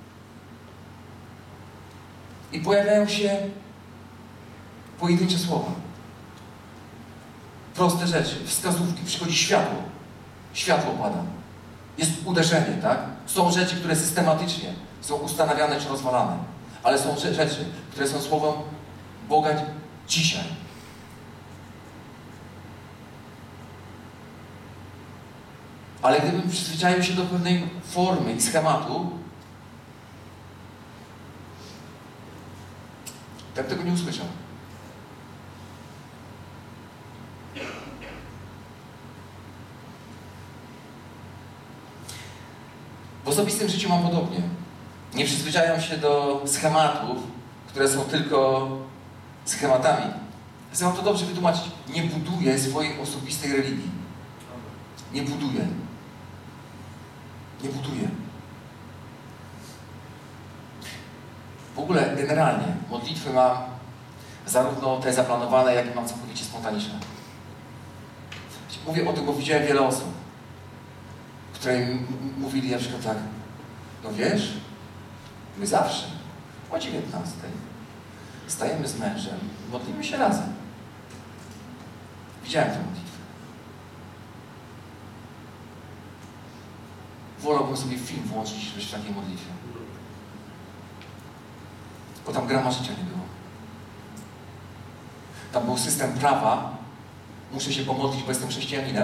I pojawiają się pojedyncze słowa. Proste rzeczy, wskazówki, przychodzi światło. Światło pada. Jest uderzenie, tak? Są rzeczy, które systematycznie są ustanawiane czy rozwalane. Ale są rzeczy, które są słowem Boga dzisiaj. Ale gdybym przyzwyczaił się do pewnej formy i schematu, tak tego nie usłyszał. W osobistym życiu mam podobnie. Nie przyzwyczajam się do schematów, które są tylko schematami. Chcę wam to dobrze wytłumaczyć. Nie buduję swojej osobistej religii. Nie buduję. Nie buduję. W ogóle, generalnie, modlitwy mam zarówno te zaplanowane, jak i mam całkowicie spontaniczne. Mówię o tym, bo widziałem wiele osób, które mówili na przykład tak, no wiesz, my zawsze o 19 stajemy z mężem, modlimy się razem. Widziałem tę modlitwę. Wolałbym sobie film włączyć niż w takiej modlitwie. Bo tam grama życia nie było. Tam był system prawa. Muszę się pomodlić, bo jestem chrześcijaninem.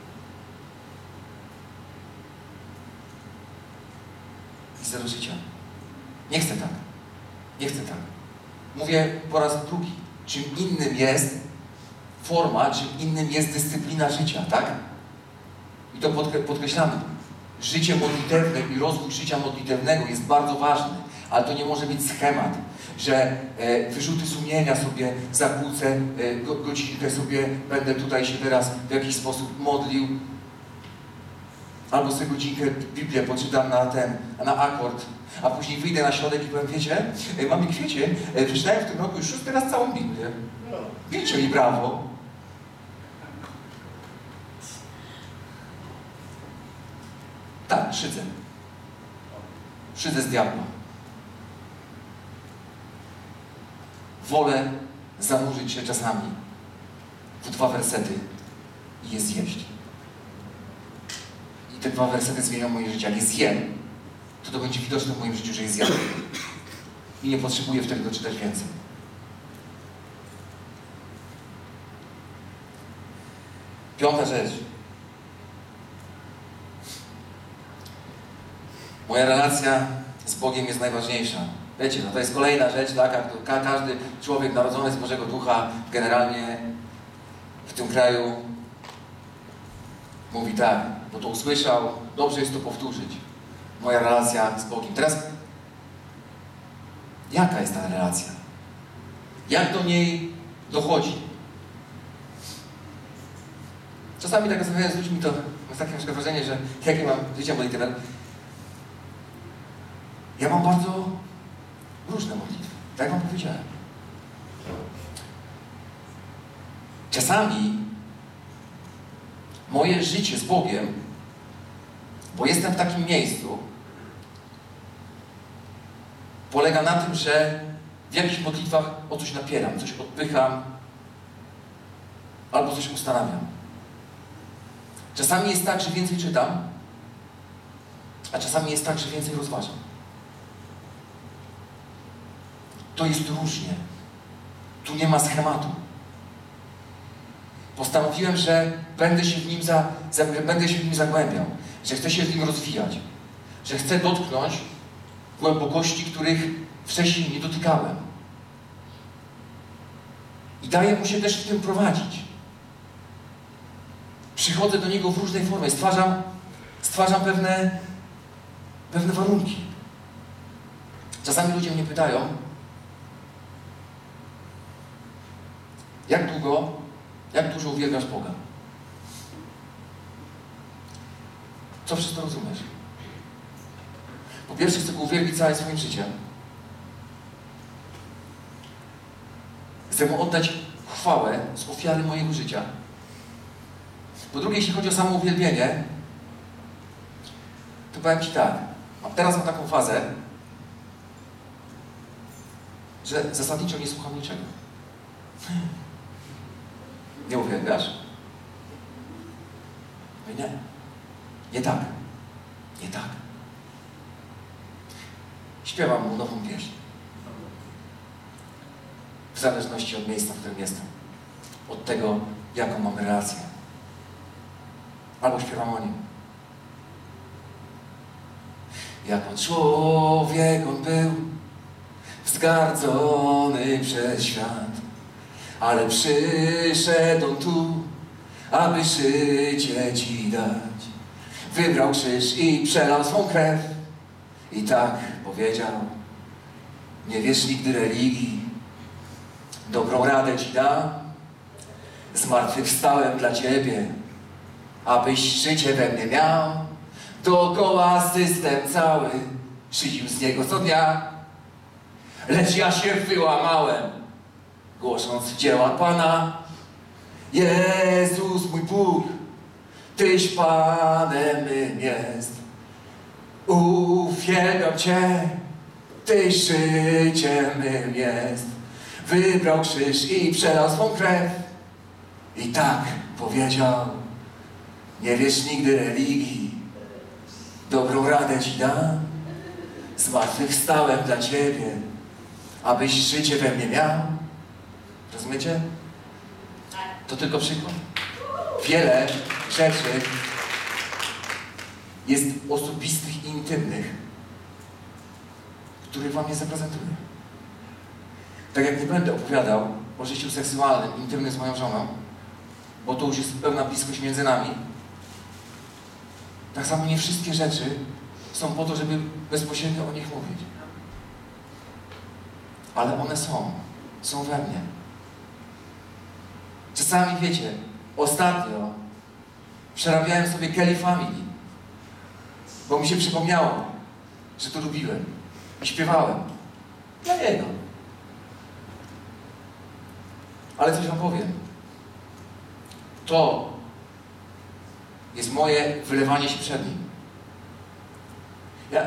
I zero życia. Nie chcę tak. Nie chcę tak. Mówię po raz drugi. Czym innym jest forma, czym innym jest dyscyplina życia, tak? I to podkreślamy. Życie modlitewne i rozwój życia modlitewnego jest bardzo ważny, ale to nie może być schemat, że wyrzuty sumienia sobie zakłócę, godzinkę sobie będę tutaj się teraz w jakiś sposób modlił, albo sobie godzinkę Biblię poczytam na akord, a później wyjdę na środek i powiem, wiecie, mamy kwiecie, przeczytałem w tym roku już 6 raz całą Biblię. Bijcie mi brawo. Tak, szydzę. Szydzę z diabła. Wolę zanurzyć się czasami w 2 wersety i je zjeść. I te 2 wersety zmienią moje życie. Jak je zjem, to będzie widoczne w moim życiu, że je zjadłem. I nie potrzebuję wtedy doczytać więcej. Piąta rzecz. Moja relacja z Bogiem jest najważniejsza. Wiecie, no to jest kolejna rzecz, tak? Każdy człowiek narodzony z Bożego Ducha generalnie tym kraju mówi tak, bo to usłyszał, dobrze jest to powtórzyć. Moja relacja z Bogiem. Teraz, jaka jest ta relacja? Jak do niej dochodzi? Czasami tak rozmawiając z ludźmi, to mam takie na przykład wrażenie, że jakie mam życie modlitewne. Ja mam bardzo różne modlitwy, tak wam powiedziałem. Czasami moje życie z Bogiem, bo jestem w takim miejscu, polega na tym, że w jakichś modlitwach o coś napieram, coś odpycham, albo coś ustanawiam. Czasami jest tak, że więcej czytam, a czasami jest tak, że więcej rozważam. To jest różnie. Tu nie ma schematu. Postanowiłem, że będę się w nim zagłębiał, że chcę się w nim rozwijać, że chcę dotknąć głębokości, których wcześniej nie dotykałem. I daję mu się też w tym prowadzić. Przychodzę do niego w różnej formie, stwarzam pewne warunki. Czasami ludzie mnie pytają, jak dużo uwielbiasz Boga? Co przez to rozumiesz? Po pierwsze, chcę Go uwielbić całym swoim życiem. Chcę Mu oddać chwałę z ofiary mojego życia. Po drugie, jeśli chodzi o samo uwielbienie, to powiem Ci tak. Teraz mam taką fazę, że zasadniczo nie słucham niczego. Nie uwielbiasz? Nie. Nie tak. Nie tak. Śpiewam Mu nową pieśń. W zależności od miejsca, w którym jestem. Od tego, jaką mamy relację. Albo śpiewam o Nim. Jako człowiek On był, wzgardzony przez świat, ale przyszedł On tu, aby życie Ci dać. Wybrał krzyż i przelał swą krew i tak powiedział: nie wiesz nigdy religii, dobrą radę Ci dam. Zmartwychwstałem dla Ciebie, abyś życie we mnie miał. Dookoła system cały szydził z niego co dnia, lecz ja się wyłamałem, głosząc dzieła Pana. Jezus mój Bóg, Tyś Panem mym jest. Uwielbiam Cię, Tyś życiem mym jest. Wybrał krzyż i przelał swą krew i tak powiedział: nie wiesz nigdy religii, dobrą radę Ci dam. Zmartwychwstałem dla Ciebie, abyś życie we mnie miał. Rozumiecie? To tylko przykład. Wiele rzeczy jest osobistych i intymnych, których Wam nie zaprezentuję. Tak jak nie będę opowiadał o życiu seksualnym, intymnym z moją żoną, bo to już jest pełna bliskość między nami, tak samo nie wszystkie rzeczy są po to, żeby bezpośrednio o nich mówić. Ale one są we mnie. Czasami, wiecie, ostatnio przerabiałem sobie Kelly Family, bo mi się przypomniało, że to lubiłem i śpiewałem dla niego. Ale coś Wam powiem. To jest moje wylewanie się przed Nim. Ja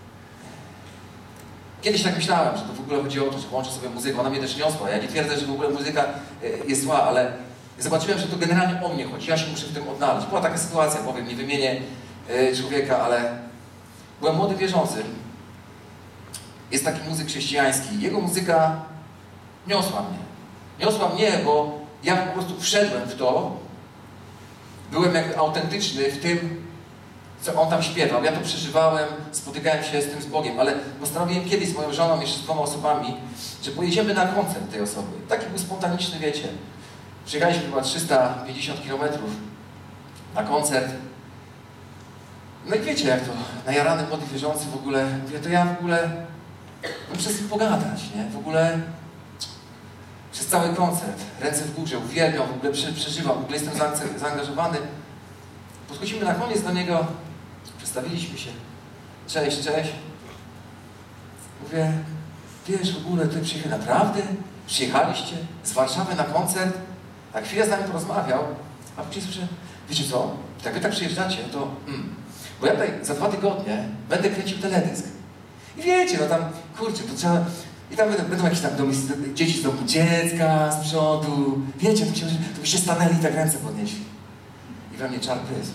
kiedyś tak myślałem, że to w ogóle chodzi o to, że włączę sobie muzykę. Ona mnie też niosła. Ja nie twierdzę, że w ogóle muzyka jest zła, ale zobaczyłem, że to generalnie o mnie chodzi. Ja się muszę w tym odnaleźć. Była taka sytuacja, powiem, nie wymienię człowieka, ale byłem młodym wierzącym. Jest taki muzyk chrześcijański. Jego muzyka niosła mnie. Niosła mnie, bo ja po prostu wszedłem w to. Byłem jakby autentyczny w tym, co on tam śpiewał. Ja to przeżywałem, spotykałem się z tym z Bogiem, ale postanowiłem kiedyś z moją żoną, jeszcze z 2 osobami, że pojedziemy na koncert tej osoby. Taki był spontaniczny, wiecie. Przyjechaliśmy chyba 350 km na koncert. No i wiecie jak to, najarany młody wierzący w ogóle, mówię, to ja w ogóle muszę z nim pogadać, nie? W ogóle przez cały koncert, ręce w górze, uwielbiam, w ogóle przeżywam, w ogóle jestem zaangażowany. Podchodzimy na koniec do niego, przedstawiliśmy się. Cześć, cześć. Mówię, wiesz, w ogóle tutaj przyjechali, naprawdę? Przyjechaliście z Warszawy na koncert? Tak chwilę z nami porozmawiał, a później słyszę, wiecie co, jak wy tak przyjeżdżacie, to bo ja tutaj za 2 tygodnie będę kręcił teledysk. I wiecie, no tam, kurczę, to trzeba... I tam będą jakieś tam dzieci z domu dziecka, z przodu. Wiecie, to byście stanęli i tak ręce podnieśli. I we mnie czar prysł.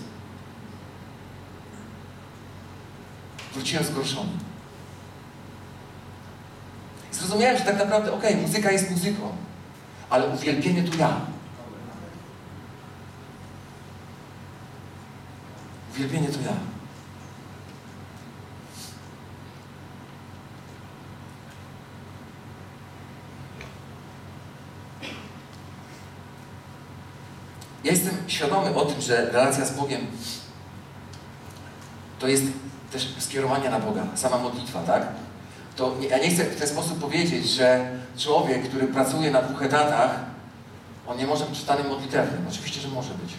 Wróciłem zgorszony. I zrozumiałem, że tak naprawdę, okej, muzyka jest muzyką, ale uwielbienie to ja. Uwielbienie to ja. Ja jestem świadomy o tym, że relacja z Bogiem to jest też skierowanie na Boga, sama modlitwa, tak? To ja nie chcę w ten sposób powiedzieć, że człowiek, który pracuje na 2 etatach, on nie może być czytanym modlitewnym. Oczywiście, że może być.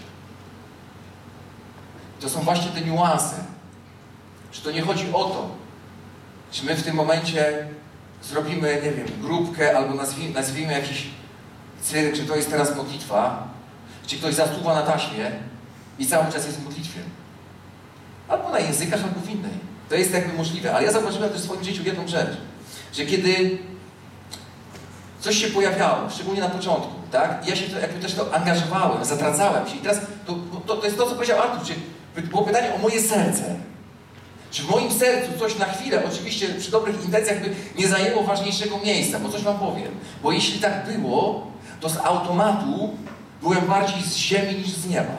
To są właśnie te niuanse. Że to nie chodzi o to, czy my w tym momencie zrobimy, nie wiem, grupkę albo nazwijmy jakiś cyrk, czy to jest teraz modlitwa, czy ktoś zasuwa na taśmie i cały czas jest w modlitwie. Albo na językach, albo w innej. To jest jakby możliwe. Ale ja zauważyłem też w swoim życiu jedną rzecz, że kiedy coś się pojawiało, szczególnie na początku, tak? I ja się to, jakby też to angażowałem, zatracałem się. I teraz to jest to, co powiedział Artur, czy było pytanie o moje serce. Czy w moim sercu coś na chwilę, oczywiście przy dobrych intencjach, by nie zajęło ważniejszego miejsca, bo coś wam powiem. Bo jeśli tak było, to z automatu byłem bardziej z ziemi niż z nieba.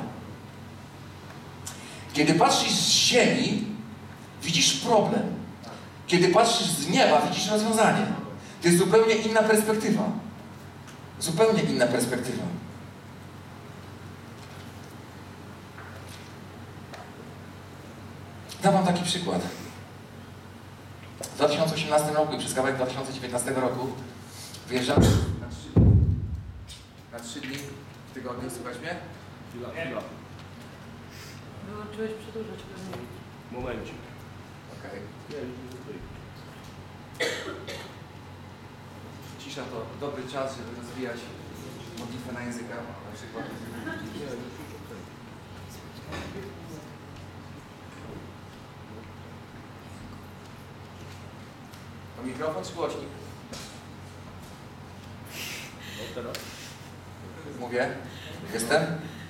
Kiedy patrzysz z ziemi, widzisz problem. Kiedy patrzysz z nieba, widzisz rozwiązanie. To jest zupełnie inna perspektywa. Zupełnie inna perspektywa. Dam wam taki przykład. W 2018 roku i przez kawałek 2019 roku wyjeżdżamy na 3 dni w tygodniu, słuchaj mnie? Chwila. Wyłączyłeś przedłużać pewnie. Momencik. Okej. Nie, już tutaj. Cisza to dobry czas, żeby rozwijać modlitwę na językach, na przykład. Nie, już okej. To mikrofon czy głośnik? No teraz? Mówię. Jestem?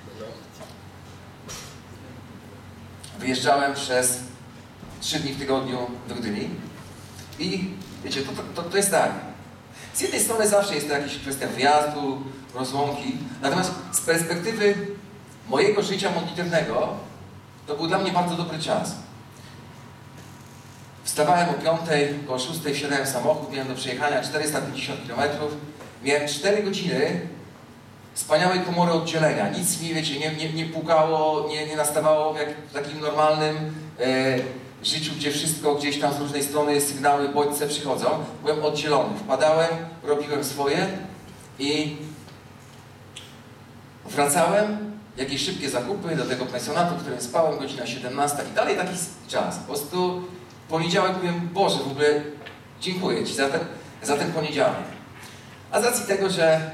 Wyjeżdżałem przez 3 dni w tygodniu do Gdyni i wiecie, to jest tak. Z jednej strony zawsze jest to jakaś kwestia wyjazdu, rozłąki, natomiast z perspektywy mojego życia modlitewnego to był dla mnie bardzo dobry czas. Wstawałem o 5, około 6 wsiadałem w samochód, miałem do przejechania 450 km, miałem 4 godziny wspaniałej komory oddzielenia. Nic mi, wiecie, nie pukało, nie nastawało jak w takim normalnym życiu, gdzie wszystko gdzieś tam z różnej strony sygnały, bodźce przychodzą. Byłem oddzielony. Wpadałem, robiłem swoje i wracałem, jakieś szybkie zakupy do tego pensjonatu, w którym spałem, godzina 17 i dalej taki czas. Po prostu poniedziałek mówiłem, Boże, w ogóle dziękuję Ci za ten poniedziałek. A z racji tego, że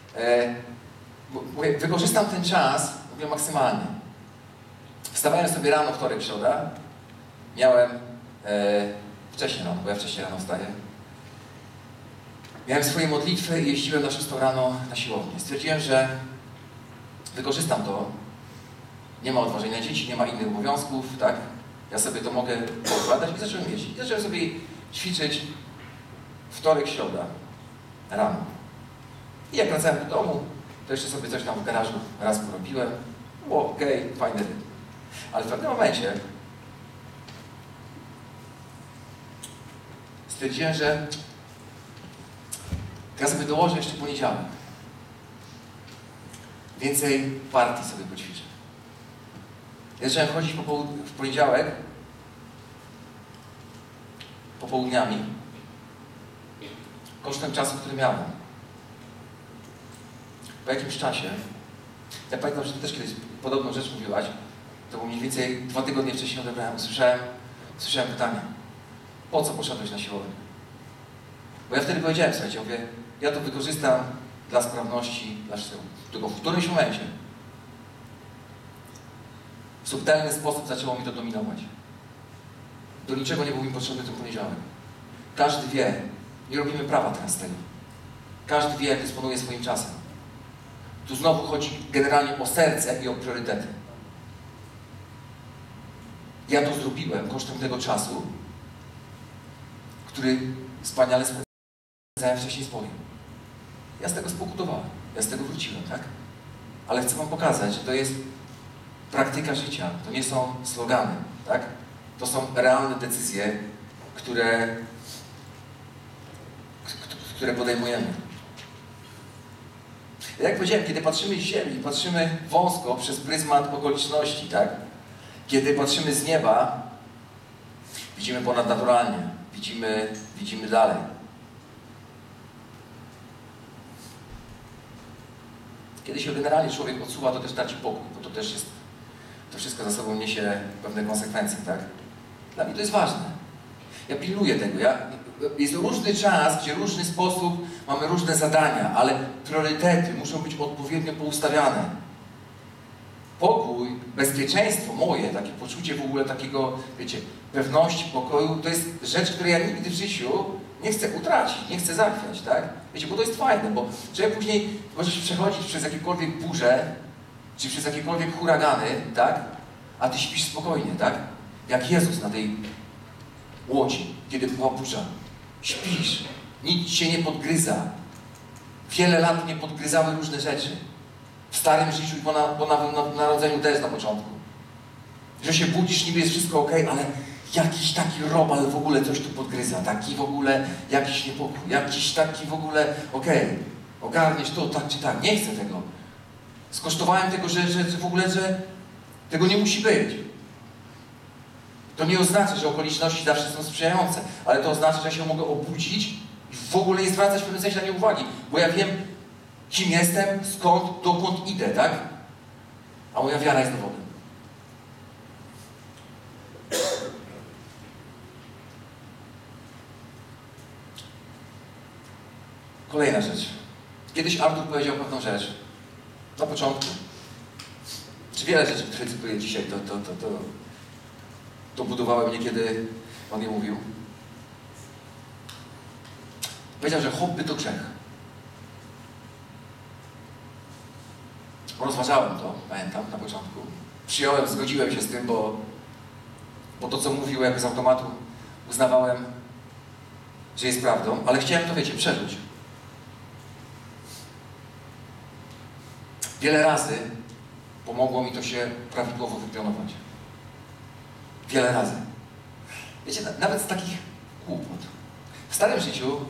wykorzystam ten czas, mówię maksymalnie. Wstawałem sobie rano, wtorek, środa. Miałem wcześniej rano, bo ja wcześniej rano wstaję. Miałem swoje modlitwy i jeździłem na 6 rano na siłownię. Stwierdziłem, że wykorzystam to. Nie ma odważenia dzieci, nie ma innych obowiązków, tak? Ja sobie to mogę pokładać i zacząłem jeździć. Zacząłem sobie ćwiczyć wtorek, środa, rano. I jak wracałem do domu, to jeszcze sobie coś tam w garażu raz porobiłem. Było okej, fajny rytm. Ale w pewnym momencie stwierdziłem, że ja sobie dołożę jeszcze poniedziałek. więcej partii sobie poćwiczę. Ja zacząłem chodzić w poniedziałek, popołudniami, kosztem czasu, który miałem. Po jakimś czasie, ja pamiętam, że Ty też kiedyś podobną rzecz mówiłaś, to było mniej więcej 2 tygodnie wcześniej odebrałem, usłyszałem pytanie, po co poszedłeś na siłownię? Bo ja wtedy powiedziałem, słuchajcie, mówię, ja to wykorzystam dla sprawności, dla wszystkiego. Tylko w którymś momencie w subtelny sposób zaczęło mi to dominować. Do niczego nie był mi potrzebny ten poniedziałek. Każdy wie, nie robimy prawa teraz z tego. Każdy wie, jak dysponuje swoim czasem. Tu znowu chodzi generalnie o serce i o priorytety. Ja to zrobiłem kosztem tego czasu, który wspaniale spędzałem wcześniej z Bogiem. Ja z tego spokutowałem, ja z tego wróciłem, tak? Ale chcę Wam pokazać, że to jest praktyka życia, to nie są slogany, tak? To są realne decyzje, które podejmujemy. Jak powiedziałem, kiedy patrzymy z ziemi, patrzymy wąsko przez pryzmat okoliczności, tak? Kiedy patrzymy z nieba, widzimy ponadnaturalnie, widzimy dalej. Kiedy się generalnie człowiek odsuwa, to też traci pokój, bo to też jest, to wszystko za sobą niesie pewne konsekwencje, tak? Dla mnie to jest ważne. Ja pilnuję tego. Jest różny czas, gdzie w różny sposób mamy różne zadania, ale priorytety muszą być odpowiednio poustawiane. Pokój, bezpieczeństwo moje, takie poczucie w ogóle takiego, wiecie, pewności, pokoju, to jest rzecz, której ja nigdy w życiu nie chcę utracić, nie chcę zachwiać, tak? Wiecie, bo to jest fajne, bo że później możesz przechodzić przez jakiekolwiek burze, czy przez jakiekolwiek huragany, tak? A ty śpisz spokojnie, tak? Jak Jezus na tej łodzi, kiedy była burza. Śpisz, nic cię nie podgryza. Wiele lat nie podgryzały różne rzeczy. W starym życiu i po nowym narodzeniu też na początku. Że się budzisz, niby jest wszystko ok, ale jakiś taki robal w ogóle coś tu podgryza. Taki w ogóle jakiś niepokój. Jakiś taki w ogóle, ogarniesz to tak czy tak. Nie chcę tego. Skosztowałem tego, że w ogóle, że tego nie musi być. To nie oznacza, że okoliczności zawsze są sprzyjające, ale to oznacza, że ja się mogę obudzić i w ogóle nie zwracać w pewnym sensie na nie uwagi, bo ja wiem, kim jestem, skąd, dokąd idę, tak? A moja wiara jest dowodem. Kolejna rzecz. Kiedyś Artur powiedział pewną rzecz. Na początku. Czy wiele rzeczy, które cytuję dzisiaj, to budowały mnie, kiedy on je mówił. Powiedział, że hobby to grzech. Rozważałem to, pamiętam, na początku. Przyjąłem, zgodziłem się z tym, bo to, co mówił, jakby z automatu uznawałem, że jest prawdą, ale chciałem to, wiecie, przeżyć. Wiele razy pomogło mi to się prawidłowo wypionować. Wiele razy. Wiecie, nawet z takich głupot. W starym życiu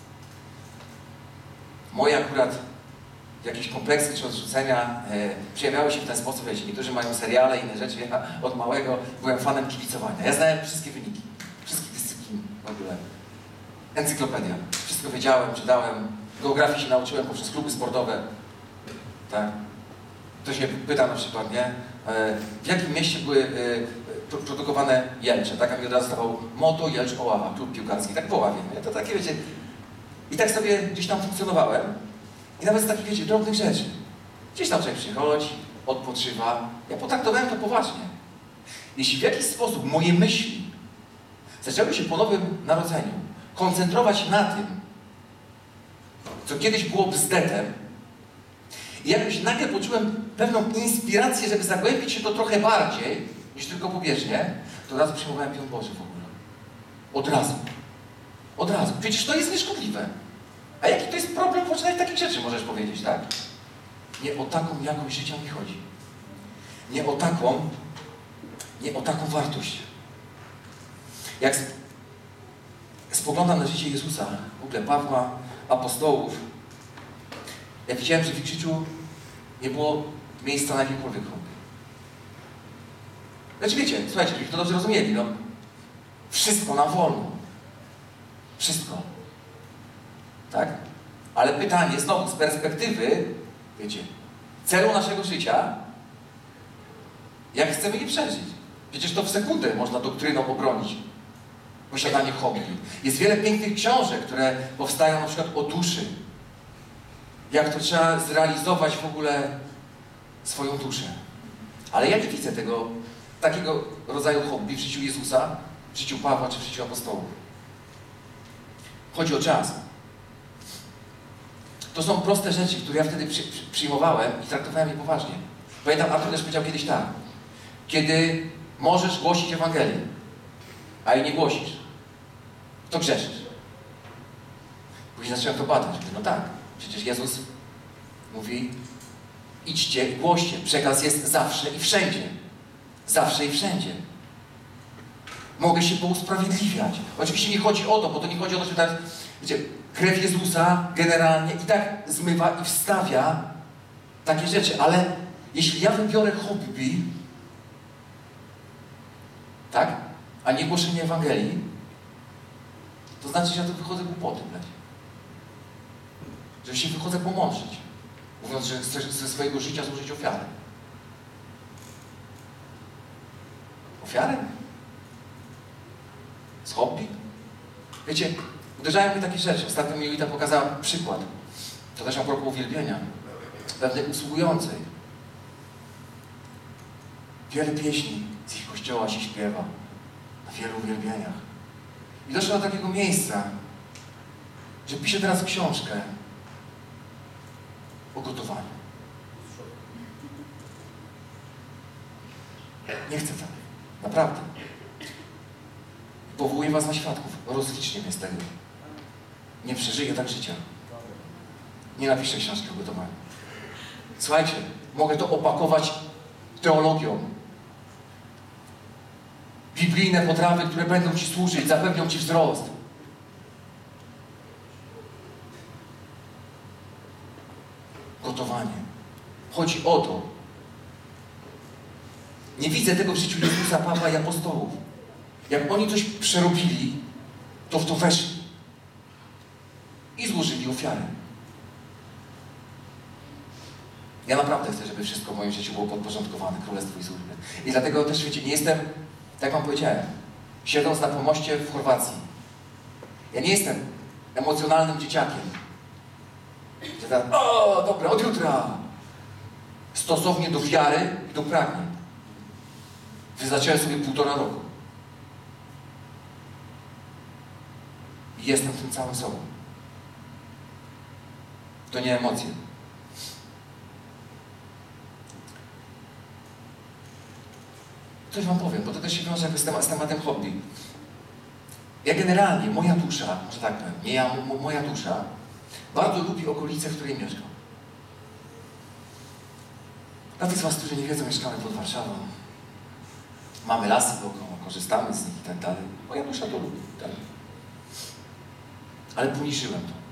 moje akurat jakieś kompleksy czy odrzucenia przejawiały się w ten sposób, wiecie, niektórzy mają seriale i inne rzeczy, ja od małego byłem fanem kibicowania. Ja znałem wszystkie wyniki, wszystkich dyscyplin w ogóle. Encyklopedia. Wszystko wiedziałem, czytałem. Geografii się nauczyłem poprzez kluby sportowe. Tak? Ktoś mnie pyta na przykład, nie? W jakim mieście były produkowane Jelcze, tak? A mi od razu stawał Moto, Jelcz, Oława, klub piłkarski, tak w Oławie, nie? To takie, wiecie, i tak sobie gdzieś tam funkcjonowałem i nawet z takich, wiecie, drobnych rzeczy. Gdzieś tam człowiek przychodzi, odpoczywa. Ja potraktowałem to poważnie. Jeśli w jakiś sposób moje myśli zaczęły się po Nowym Narodzeniu koncentrować na tym, co kiedyś było bzdetem, i jakoś nagle poczułem pewną inspirację, żeby zagłębić się to trochę bardziej, niż tylko pobieżnie, to od razu przyjmowałem pion Boży w ogóle. Od razu. Od razu. Przecież to jest nieszkodliwe. A jaki to jest problem poczynać takich rzeczy, możesz powiedzieć, tak? Nie o taką jakość życia mi chodzi. Nie o taką wartość. Jak spoglądam na życie Jezusa, w ogóle Pawła, apostołów, ja widziałem, że w ich życiu nie było miejsca na jakiekolwiek hobby. Znaczy wiecie, słuchajcie, żebyśmy to dobrze rozumieli, no. Wszystko nam wolno. Wszystko. Tak? Ale pytanie, znowu z perspektywy, wiecie, celu naszego życia, jak chcemy je przeżyć. Przecież to w sekundę można doktryną obronić. Posiadanie hobby. Jest wiele pięknych książek, które powstają na przykład o duszy. Jak to trzeba zrealizować w ogóle swoją duszę. Ale ja nie widzę takiego rodzaju hobby w życiu Jezusa, w życiu Pawła czy w życiu apostołów. Chodzi o czas. To są proste rzeczy, które ja wtedy przyjmowałem i traktowałem je poważnie. Pamiętam, Artur też powiedział kiedyś tak. Kiedy możesz głosić Ewangelię, a jej nie głosisz, to grzeszysz. Później zacząłem to badać. Mówię, no tak, przecież Jezus mówi, idźcie i głoście. Przekaz jest zawsze i wszędzie. Zawsze i wszędzie. Mogę się pousprawiedliwiać. Oczywiście nie chodzi o to, bo to nie chodzi o to, że teraz, wiecie, krew Jezusa generalnie i tak zmywa i wstawia takie rzeczy, ale jeśli ja wybiorę hobby, tak, a nie głoszenie Ewangelii, to znaczy, że ja tu wychodzę głupoty, bleć. Że się wychodzę pomądrzyć, mówiąc, że chcę ze swojego życia złożyć ofiarę. Ofiarę? Z hobby? Wiecie, uderzają mnie takie rzeczy. Ostatnio mi Julita pokazała przykład. To też a propos uwielbienia. Pewnej usługującej. Wiele pieśni z ich kościoła się śpiewa. Na wielu uwielbieniach. I doszło do takiego miejsca, że piszę teraz książkę o gotowaniu. Nie chcę tak. Naprawdę. Powołuję was na świadków. Rozlicznie mnie z tego. Nie przeżyję tak życia. Nie napiszę książki o gotowaniu. Słuchajcie, mogę to opakować teologią. Biblijne potrawy, które będą ci służyć, zapewnią ci wzrost. Gotowanie. Chodzi o to. Nie widzę tego w życiu Jezusa, Pawła i apostołów. Jak oni coś przerobili, to w to weszli. I złożyli ofiarę. Ja naprawdę chcę, żeby wszystko w moim życiu było podporządkowane Królestwu i służbie. I dlatego też, wiecie, nie jestem, tak wam powiedziałem, siedząc na pomoście w Chorwacji. Ja nie jestem emocjonalnym dzieciakiem. Że tak, o, dobra, od jutra. Stosownie do wiary i do pragnień. Wyznaczyłem sobie 1,5 roku. I jestem tym całym sobą. To nie emocje. Coś wam powiem, bo to też się wiąże z tematem hobby. Ja generalnie, moja dusza, może tak powiem, nie ja, moja dusza, bardzo lubi okolice, w której mieszkam. Dla tych z was, którzy nie wiedzą, mieszkamy pod Warszawą. Mamy lasy dookoła, korzystamy z nich i tak dalej. Moja dusza to lubi. Tak? Ale poniżyłem to.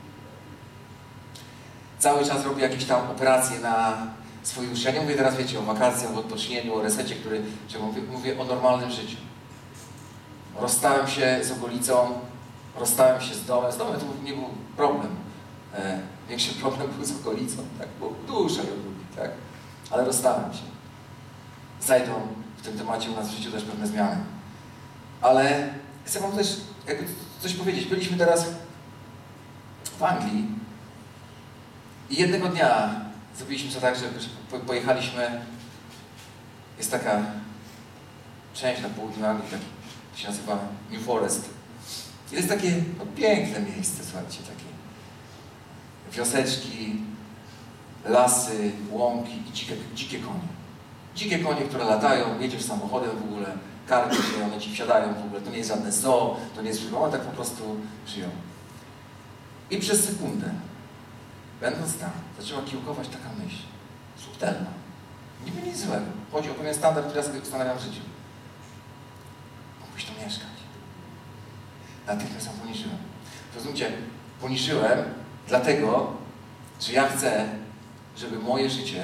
Cały czas robię jakieś tam operacje na swojej duszy. Ja nie mówię teraz, wiecie, o wakacjach, o odpocznieniu, o resecie, że mówię o normalnym życiu. Rozstałem się z okolicą, rozstałem się z domem. Z domem to nie był problem. Większy problem był z okolicą, tak? Bo dusza ją lubi, tak? Ale rozstałem się. Zajdą w tym temacie u nas w życiu też pewne zmiany. Ale chcę wam też coś powiedzieć. Byliśmy teraz w Anglii i jednego dnia zrobiliśmy to tak, że pojechaliśmy, jest taka część na południu Anglii, to się nazywa New Forest. I to jest takie no, piękne miejsce, słuchajcie, takie wioseczki, lasy, łąki i dzikie konie. Dzikie konie, które latają, jedziesz samochodem w ogóle, karmisz się, one ci wsiadają w ogóle, to nie jest żadne zoo, to nie jest żywo, one tak po prostu żyją. I przez sekundę, będąc tam, zaczęła kiełkować taka myśl, subtelna, niby nic złego. Chodzi o pewien standard, który ja sobie ustanawiam w życiu. Mógłbyś tu mieszkać. Natychmiast ją poniżyłem. Rozumiecie, poniżyłem dlatego, że ja chcę, żeby moje życie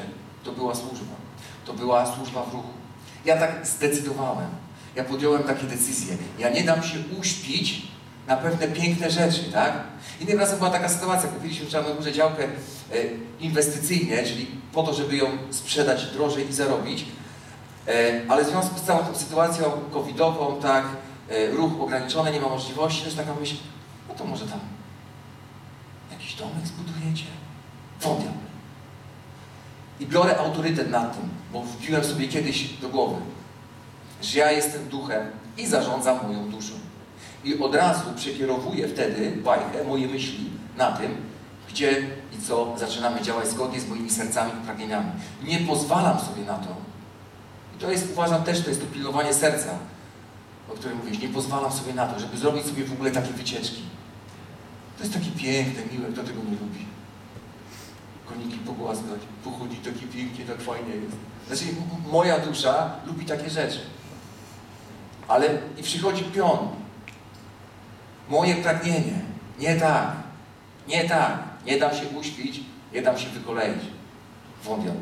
to była służba. To była służba w ruchu. Ja tak zdecydowałem. Ja podjąłem takie decyzje. Ja nie dam się uśpić na pewne piękne rzeczy, tak? Innym razem była taka sytuacja, kupiliśmy w Czarnej Górze działkę inwestycyjnie, czyli po to, żeby ją sprzedać drożej i zarobić, ale w związku z całą tą sytuacją covidową, tak, ruch ograniczony, nie ma możliwości, też taka myśl, no to może tam jakiś domek zbudujecie? Wątpię. I biorę autorytet nad tym, bo wbiłem sobie kiedyś do głowy, że ja jestem duchem i zarządzam moją duszą. I od razu przekierowuję wtedy bajkę, moje myśli na tym, gdzie i co zaczynamy działać zgodnie z moimi sercami i pragnieniami. Nie pozwalam sobie na to. I to jest, uważam też, to jest to pilnowanie serca, o którym mówisz. Nie pozwalam sobie na to, żeby zrobić sobie w ogóle takie wycieczki. To jest takie piękne, miłe, kto tego nie lubi. Koniki pogłaskać, pochodzić, takie pięknie, tak fajnie jest. Znaczy, moja dusza lubi takie rzeczy. Ale i przychodzi pion. Moje pragnienie. Nie tak. Nie tak. Nie dam się uśpić, nie dam się wykoleić. Wątpię.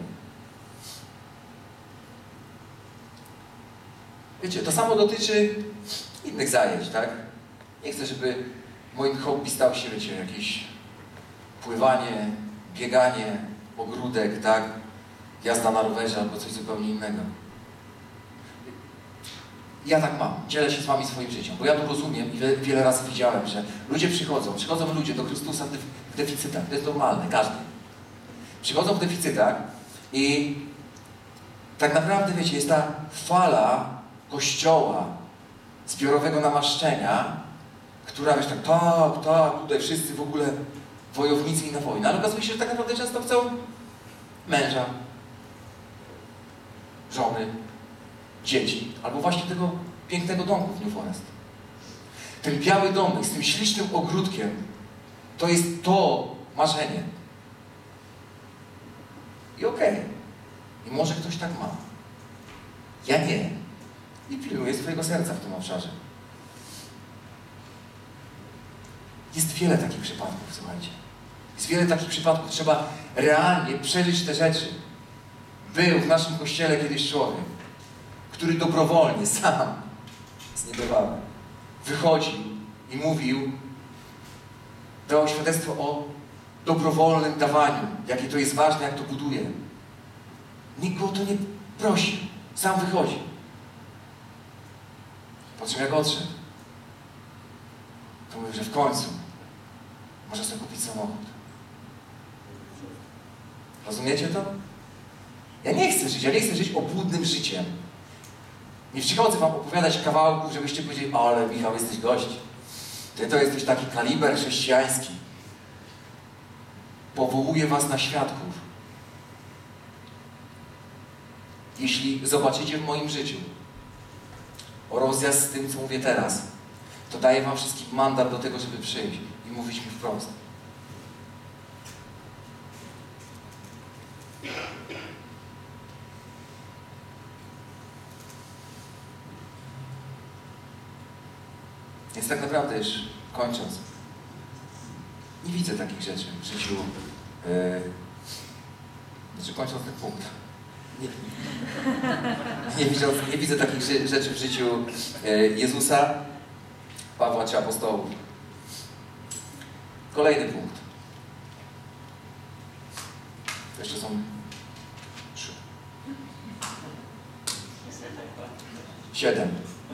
Wiecie, to samo dotyczy innych zajęć, tak? Nie chcę, żeby moim hobby stał się, wiecie, jakieś pływanie, bieganie, ogródek, tak? Jazda na rowerze albo coś zupełnie innego. Ja tak mam. Dzielę się z wami swoim życiem, bo ja to rozumiem i wiele razy widziałem, że ludzie przychodzą ludzie do Chrystusa w deficytach. To jest normalne, każdy. Przychodzą w deficytach i tak naprawdę, wiecie, jest ta fala Kościoła, zbiorowego namaszczenia, która, wiesz, tak, tutaj wszyscy w ogóle wojownicy i na wojnę. Ale okazuje się, że tak naprawdę często chcą męża, żony, dzieci, albo właśnie tego pięknego domku w New Forest. Ten biały domek z tym ślicznym ogródkiem, to jest to marzenie. I okej. I może ktoś tak ma. Ja nie. I pilnuję swojego serca w tym obszarze. Jest wiele takich przypadków, słuchajcie. Jest wiele takich przypadków. Trzeba realnie przeżyć te rzeczy. Był w naszym kościele kiedyś człowiek, który dobrowolnie, sam, z niebywałym, wychodził i mówił, dawał świadectwo o dobrowolnym dawaniu, jakie to jest ważne, jak to buduje. Nikt go o to nie prosił. Sam wychodzi. Po czym jak odszedł, to mówił, że w końcu może sobie kupić samochód. Rozumiecie to? Ja nie chcę żyć obłudnym życiem. Nie przychodzę wam opowiadać kawałków, żebyście powiedzieli, ale Michał, jesteś gość. Ty to jesteś taki kaliber chrześcijański. Powołuję was na świadków. Jeśli zobaczycie w moim życiu rozjazd z tym, co mówię teraz, to daję wam wszystkim mandat do tego, żeby przyjść i mówić mi wprost. Więc tak naprawdę już kończąc, nie widzę takich rzeczy w życiu, znaczy kończąc ten punkt, nie widzę takich rzeczy w życiu Jezusa, Pawła czy apostołów. Kolejny punkt. To jeszcze są 3. 7.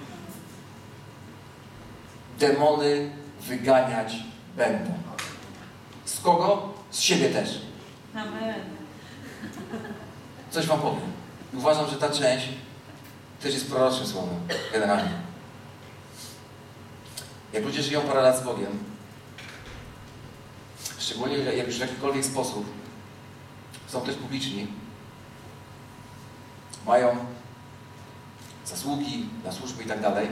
Demony wyganiać będą. Z kogo? Z siebie też. Amen. Coś wam powiem. Uważam, że ta część też jest proroczym słowem, generalnie. Jak ludzie żyją parę lat z Bogiem, szczególnie jak już w jakikolwiek sposób są też publiczni, mają zasługi na służbę i tak dalej,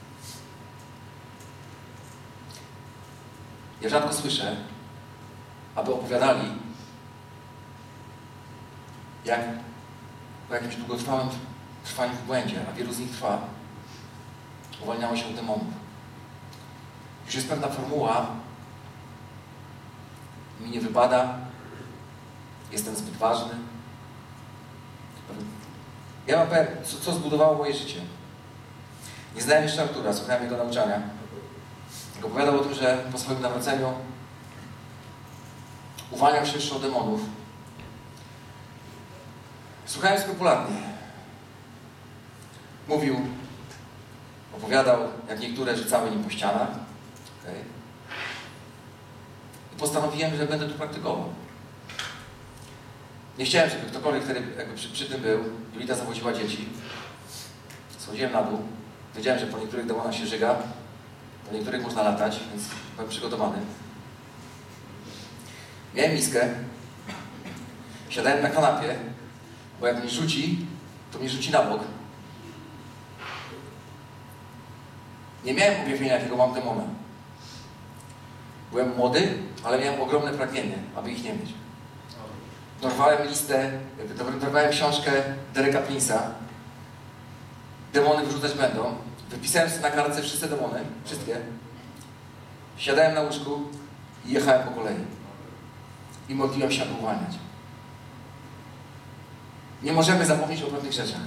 ja rzadko słyszę, aby opowiadali, jak po jakimś długotrwałym trwaniu w błędzie, a wielu z nich trwa, uwalniało się od demonów. Już jest pewna formuła, mi nie wypada, jestem zbyt ważny, Ja wam powiem, co zbudowało moje życie. Nie znałem jeszcze Artura, słuchałem jego nauczania. Opowiadał o tym, że po swoim nawróceniu uwalniał się jeszcze od demonów. Słuchałem skrupulatnie. Mówił, opowiadał, jak niektóre rzucały nim po ścianach. Okay. I postanowiłem, że będę to praktykował. Nie chciałem, żeby ktokolwiek wtedy jakby przy tym był. Julita zawodziła dzieci. Schodziłem na dół. Wiedziałem, że po niektórych demonach się żyga, po niektórych można latać, więc byłem przygotowany. Miałem miskę. Siadałem na kanapie, bo jak mnie rzuci, to mnie rzuci na bok. Nie miałem objawienia, jakiego mam demona. Byłem młody, ale miałem ogromne pragnienie, aby ich nie mieć. Dorwałem książkę Dereka Prince'a. Demony wyrzucać będą. Wypisałem sobie na kartce wszystkie demony, wszystkie. Siadałem na łóżku i jechałem po kolei. I modliłem się, aby uwalniać. Nie możemy zapomnieć o pewnych rzeczach.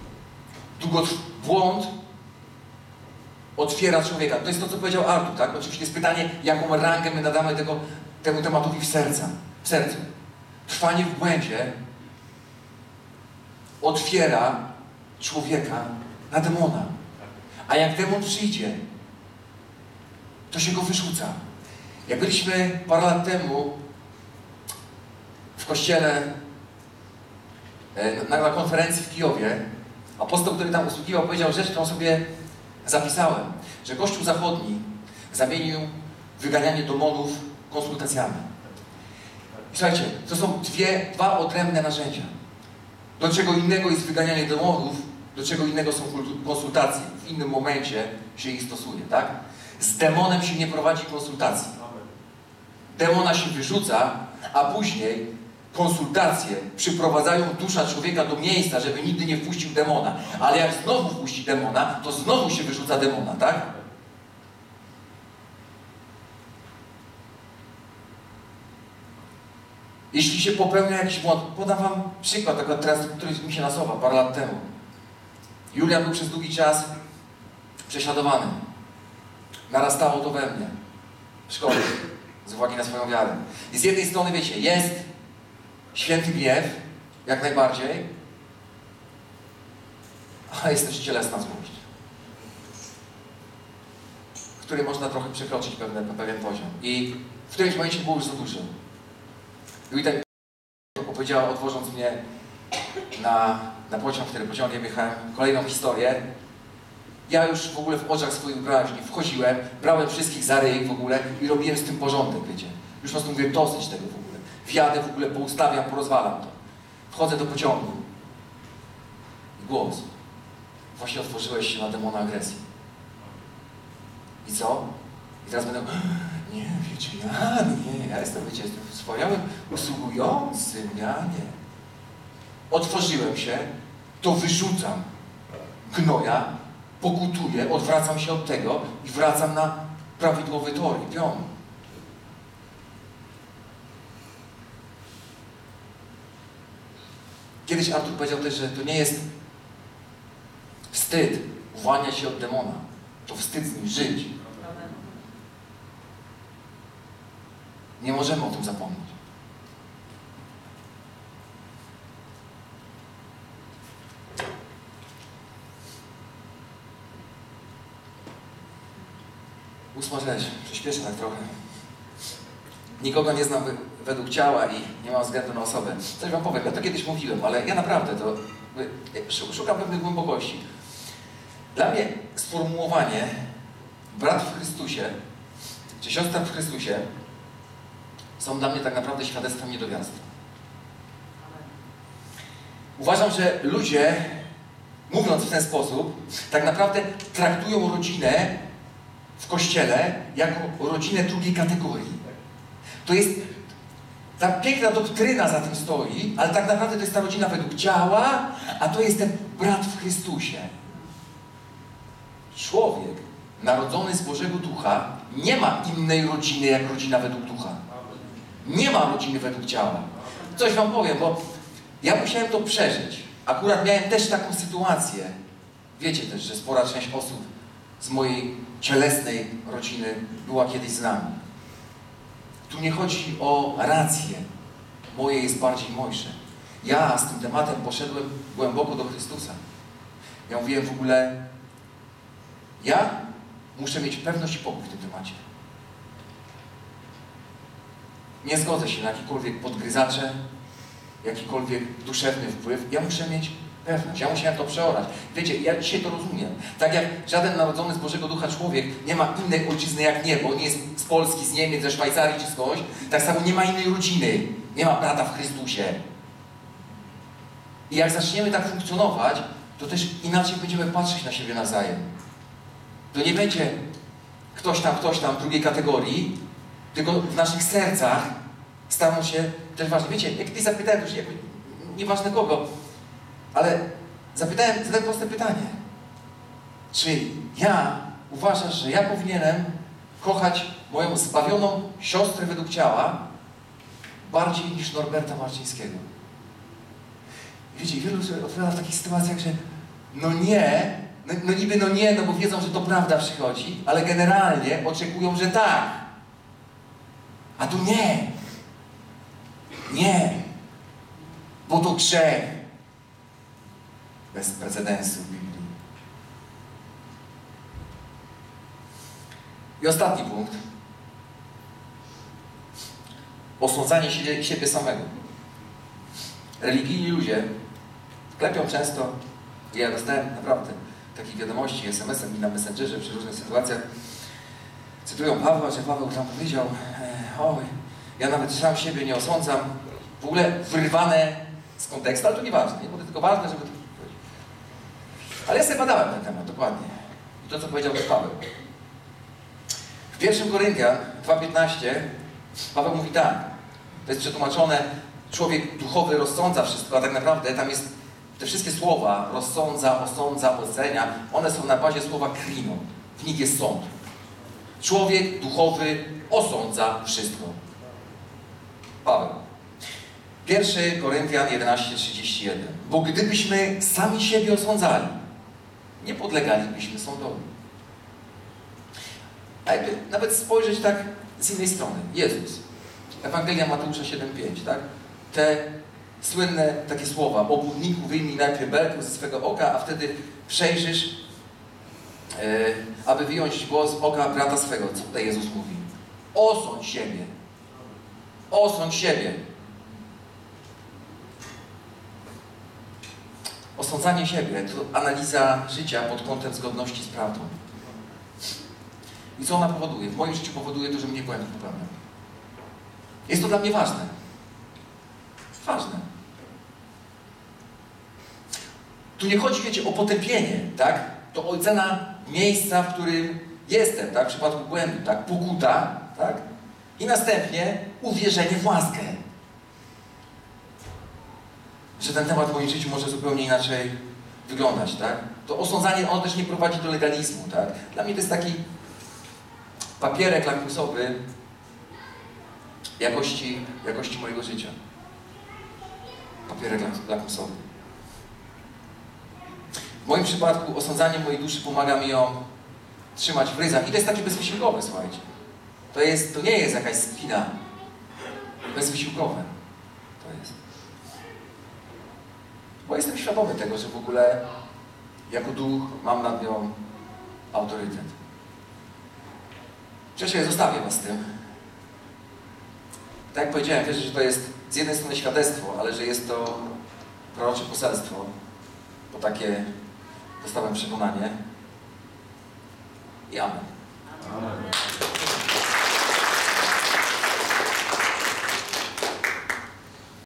Błąd otwiera człowieka. To jest to, co powiedział Artur, tak? Oczywiście jest pytanie, jaką rangę my nadamy temu tematowi w sercu. Trwanie w błędzie otwiera człowieka na demona. A jak demon przyjdzie, to się go wyrzuca. Jak byliśmy parę lat temu w kościele na konferencji w Kijowie, apostoł, który tam usługiwał, powiedział rzecz, którą sobie zapisałem, że Kościół Zachodni zamienił wyganianie demonów konsultacjami. I słuchajcie, to są dwa odrębne narzędzia. Do czego innego jest wyganianie demonów, do czego innego są konsultacje. W innym momencie się ich stosuje, tak? Z demonem się nie prowadzi konsultacji. Demona się wyrzuca, a później konsultacje przyprowadzają dusza człowieka do miejsca, żeby nigdy nie wpuścił demona. Ale jak znowu wpuści demona, to znowu się wyrzuca demona, tak? Jeśli się popełnia jakiś błąd, podam wam przykład, który mi się nasuwa parę lat temu. Julian był przez długi czas prześladowany. Narastało to we mnie. W szkole. Z uwagi na swoją wiarę. I z jednej strony, wiecie, jest święty gniew, jak najbardziej, ale jest też cielesna złość, w której można trochę przekroczyć pewien poziom. I w którymś momencie było już za dużo. I tak opowiedziała, odwożąc mnie na pociąg, który pociągiem jechałem, kolejną historię. Ja już w ogóle w oczach swoich wyobraźni wchodziłem, brałem wszystkich za ryj w ogóle i robiłem z tym porządek, wiecie. Już po prostu mówię, dosyć tego w ogóle. Wjadę w ogóle, poustawiam, porozwalam to. Wchodzę do pociągu. I głos. Właśnie otworzyłeś się na demona agresji. I co? I teraz będę, nie, wiecie, ja jestem, wiecie, wspaniałym usługującym, ja nie. Otworzyłem się, to wyrzucam gnoja, pokutuję, odwracam się od tego i wracam na prawidłowy tor i pion. Kiedyś Artur powiedział też, że to nie jest wstyd uwalniać się od demona. To wstyd z nim żyć. Nie możemy o tym zapomnieć. Ósma rzecz. Przyspieszę tak trochę. Nikogo nie znam według ciała i nie mam względu na osobę. Coś wam powiem, ja to kiedyś mówiłem, ale ja naprawdę to szukam pewnych głębokości. Dla mnie sformułowanie brat w Chrystusie, czy siostra w Chrystusie są dla mnie tak naprawdę świadectwem niedowiarstwa. Uważam, że ludzie, mówiąc w ten sposób, tak naprawdę traktują rodzinę w Kościele jako rodzinę drugiej kategorii. To jest ta piękna doktryna za tym stoi, ale tak naprawdę to jest ta rodzina według ciała, a to jest ten brat w Chrystusie. Człowiek narodzony z Bożego Ducha nie ma innej rodziny jak rodzina według Ducha. Nie ma rodziny według ciała. Coś wam powiem, bo ja musiałem to przeżyć. akurat miałem też taką sytuację. Wiecie też, że spora część osób z mojej cielesnej rodziny była kiedyś z nami. Tu nie chodzi o rację. Moje jest bardziej mojsze. Ja z tym tematem poszedłem głęboko do Chrystusa. Ja mówiłem w ogóle, ja muszę mieć pewność i pokój w tym temacie. Nie zgodzę się na jakiekolwiek podgryzacze, jakikolwiek duszewny wpływ. Ja muszę mieć pewność. Ja musiałem to przeorać. Wiecie, ja dzisiaj to rozumiem. Tak jak żaden narodzony z Bożego Ducha człowiek nie ma innej ojczyzny jak niebo. Nie jest z Polski, z Niemiec, ze Szwajcarii czy skądś. Tak samo nie ma innej rodziny. Nie ma brata w Chrystusie. I jak zaczniemy tak funkcjonować, to też inaczej będziemy patrzeć na siebie nawzajem. To nie będzie ktoś tam drugiej kategorii, tylko w naszych sercach staną się też ważne. Wiecie, jak kiedyś zapytałem, już nieważne kogo, ale zadałem proste pytanie. Czy ja uważasz, że ja powinienem kochać moją zbawioną siostrę według ciała bardziej niż Norberta Marcińskiego? Wiecie, wielu sobie odpowiada w takich sytuacjach, że no nie, no niby no nie, no bo wiedzą, że to prawda przychodzi, ale generalnie oczekują, że tak. A tu nie. Nie. Bo to grzech. Bez precedensu w Biblii. I ostatni punkt. Osądzanie siebie samego. Religijni ludzie klepią często, ja dostałem naprawdę takich wiadomości SMS-em i na Messengerze przy różnych sytuacjach, cytują Pawła, że Paweł tam powiedział, oj, ja nawet sam siebie nie osądzam, w ogóle wyrwane z kontekstu, ale to nieważne, nie było tylko ważne, żeby to powiedzieć. Ale ja sobie badałem ten temat dokładnie. I to, co powiedział też Paweł. W 1 Koryntian 2,15 Paweł mówi tak, to jest przetłumaczone, człowiek duchowy rozsądza wszystko, a tak naprawdę tam jest te wszystkie słowa, rozsądza, osądza, ocenia, one są na bazie słowa krino. W nich jest sąd. Człowiek duchowy osądza wszystko. Paweł. 1 Koryntian 11:31. Bo gdybyśmy sami siebie osądzali, nie podlegalibyśmy sądowi. A jakby nawet spojrzeć tak z innej strony. Jezus. Ewangelia Mateusza 7:5, tak? Te słynne takie słowa. Obłudniku, wyjmij najpierw belkę ze swego oka, a wtedy przejrzysz, aby wyjąć głos z oka brata swego. Co tutaj Jezus mówi? Osądź siebie. Osądź siebie. Osądzanie siebie to analiza życia pod kątem zgodności z prawdą. I co ona powoduje? W moim życiu powoduje to, że mnie błędów popełniam. Jest to dla mnie ważne. Ważne. Tu nie chodzi, wiecie, o potępienie, tak? To ocena miejsca, w którym jestem, tak? W przypadku błędu, tak? Pokuta, tak? I następnie uwierzenie w łaskę. Że ten temat w moim życiu może zupełnie inaczej wyglądać, tak? To osądzanie, ono też nie prowadzi do legalizmu, tak? Dla mnie to jest taki papierek lakmusowy jakości mojego życia. Papierek lakmusowy. W moim przypadku osądzanie mojej duszy pomaga mi ją trzymać w ryzach. I to jest takie bezwysiłkowe, słuchajcie. To nie jest jakaś spina. Bezwysiłkowe. To jest. Bo jestem świadomy tego, że w ogóle jako duch mam nad nią autorytet. Przecież zostawię was z tym. Tak jak powiedziałem, wierzę, że to jest z jednej strony świadectwo, ale że jest to prorocze poselstwo, bo takie dostałem przekonanie. I amen. Amen.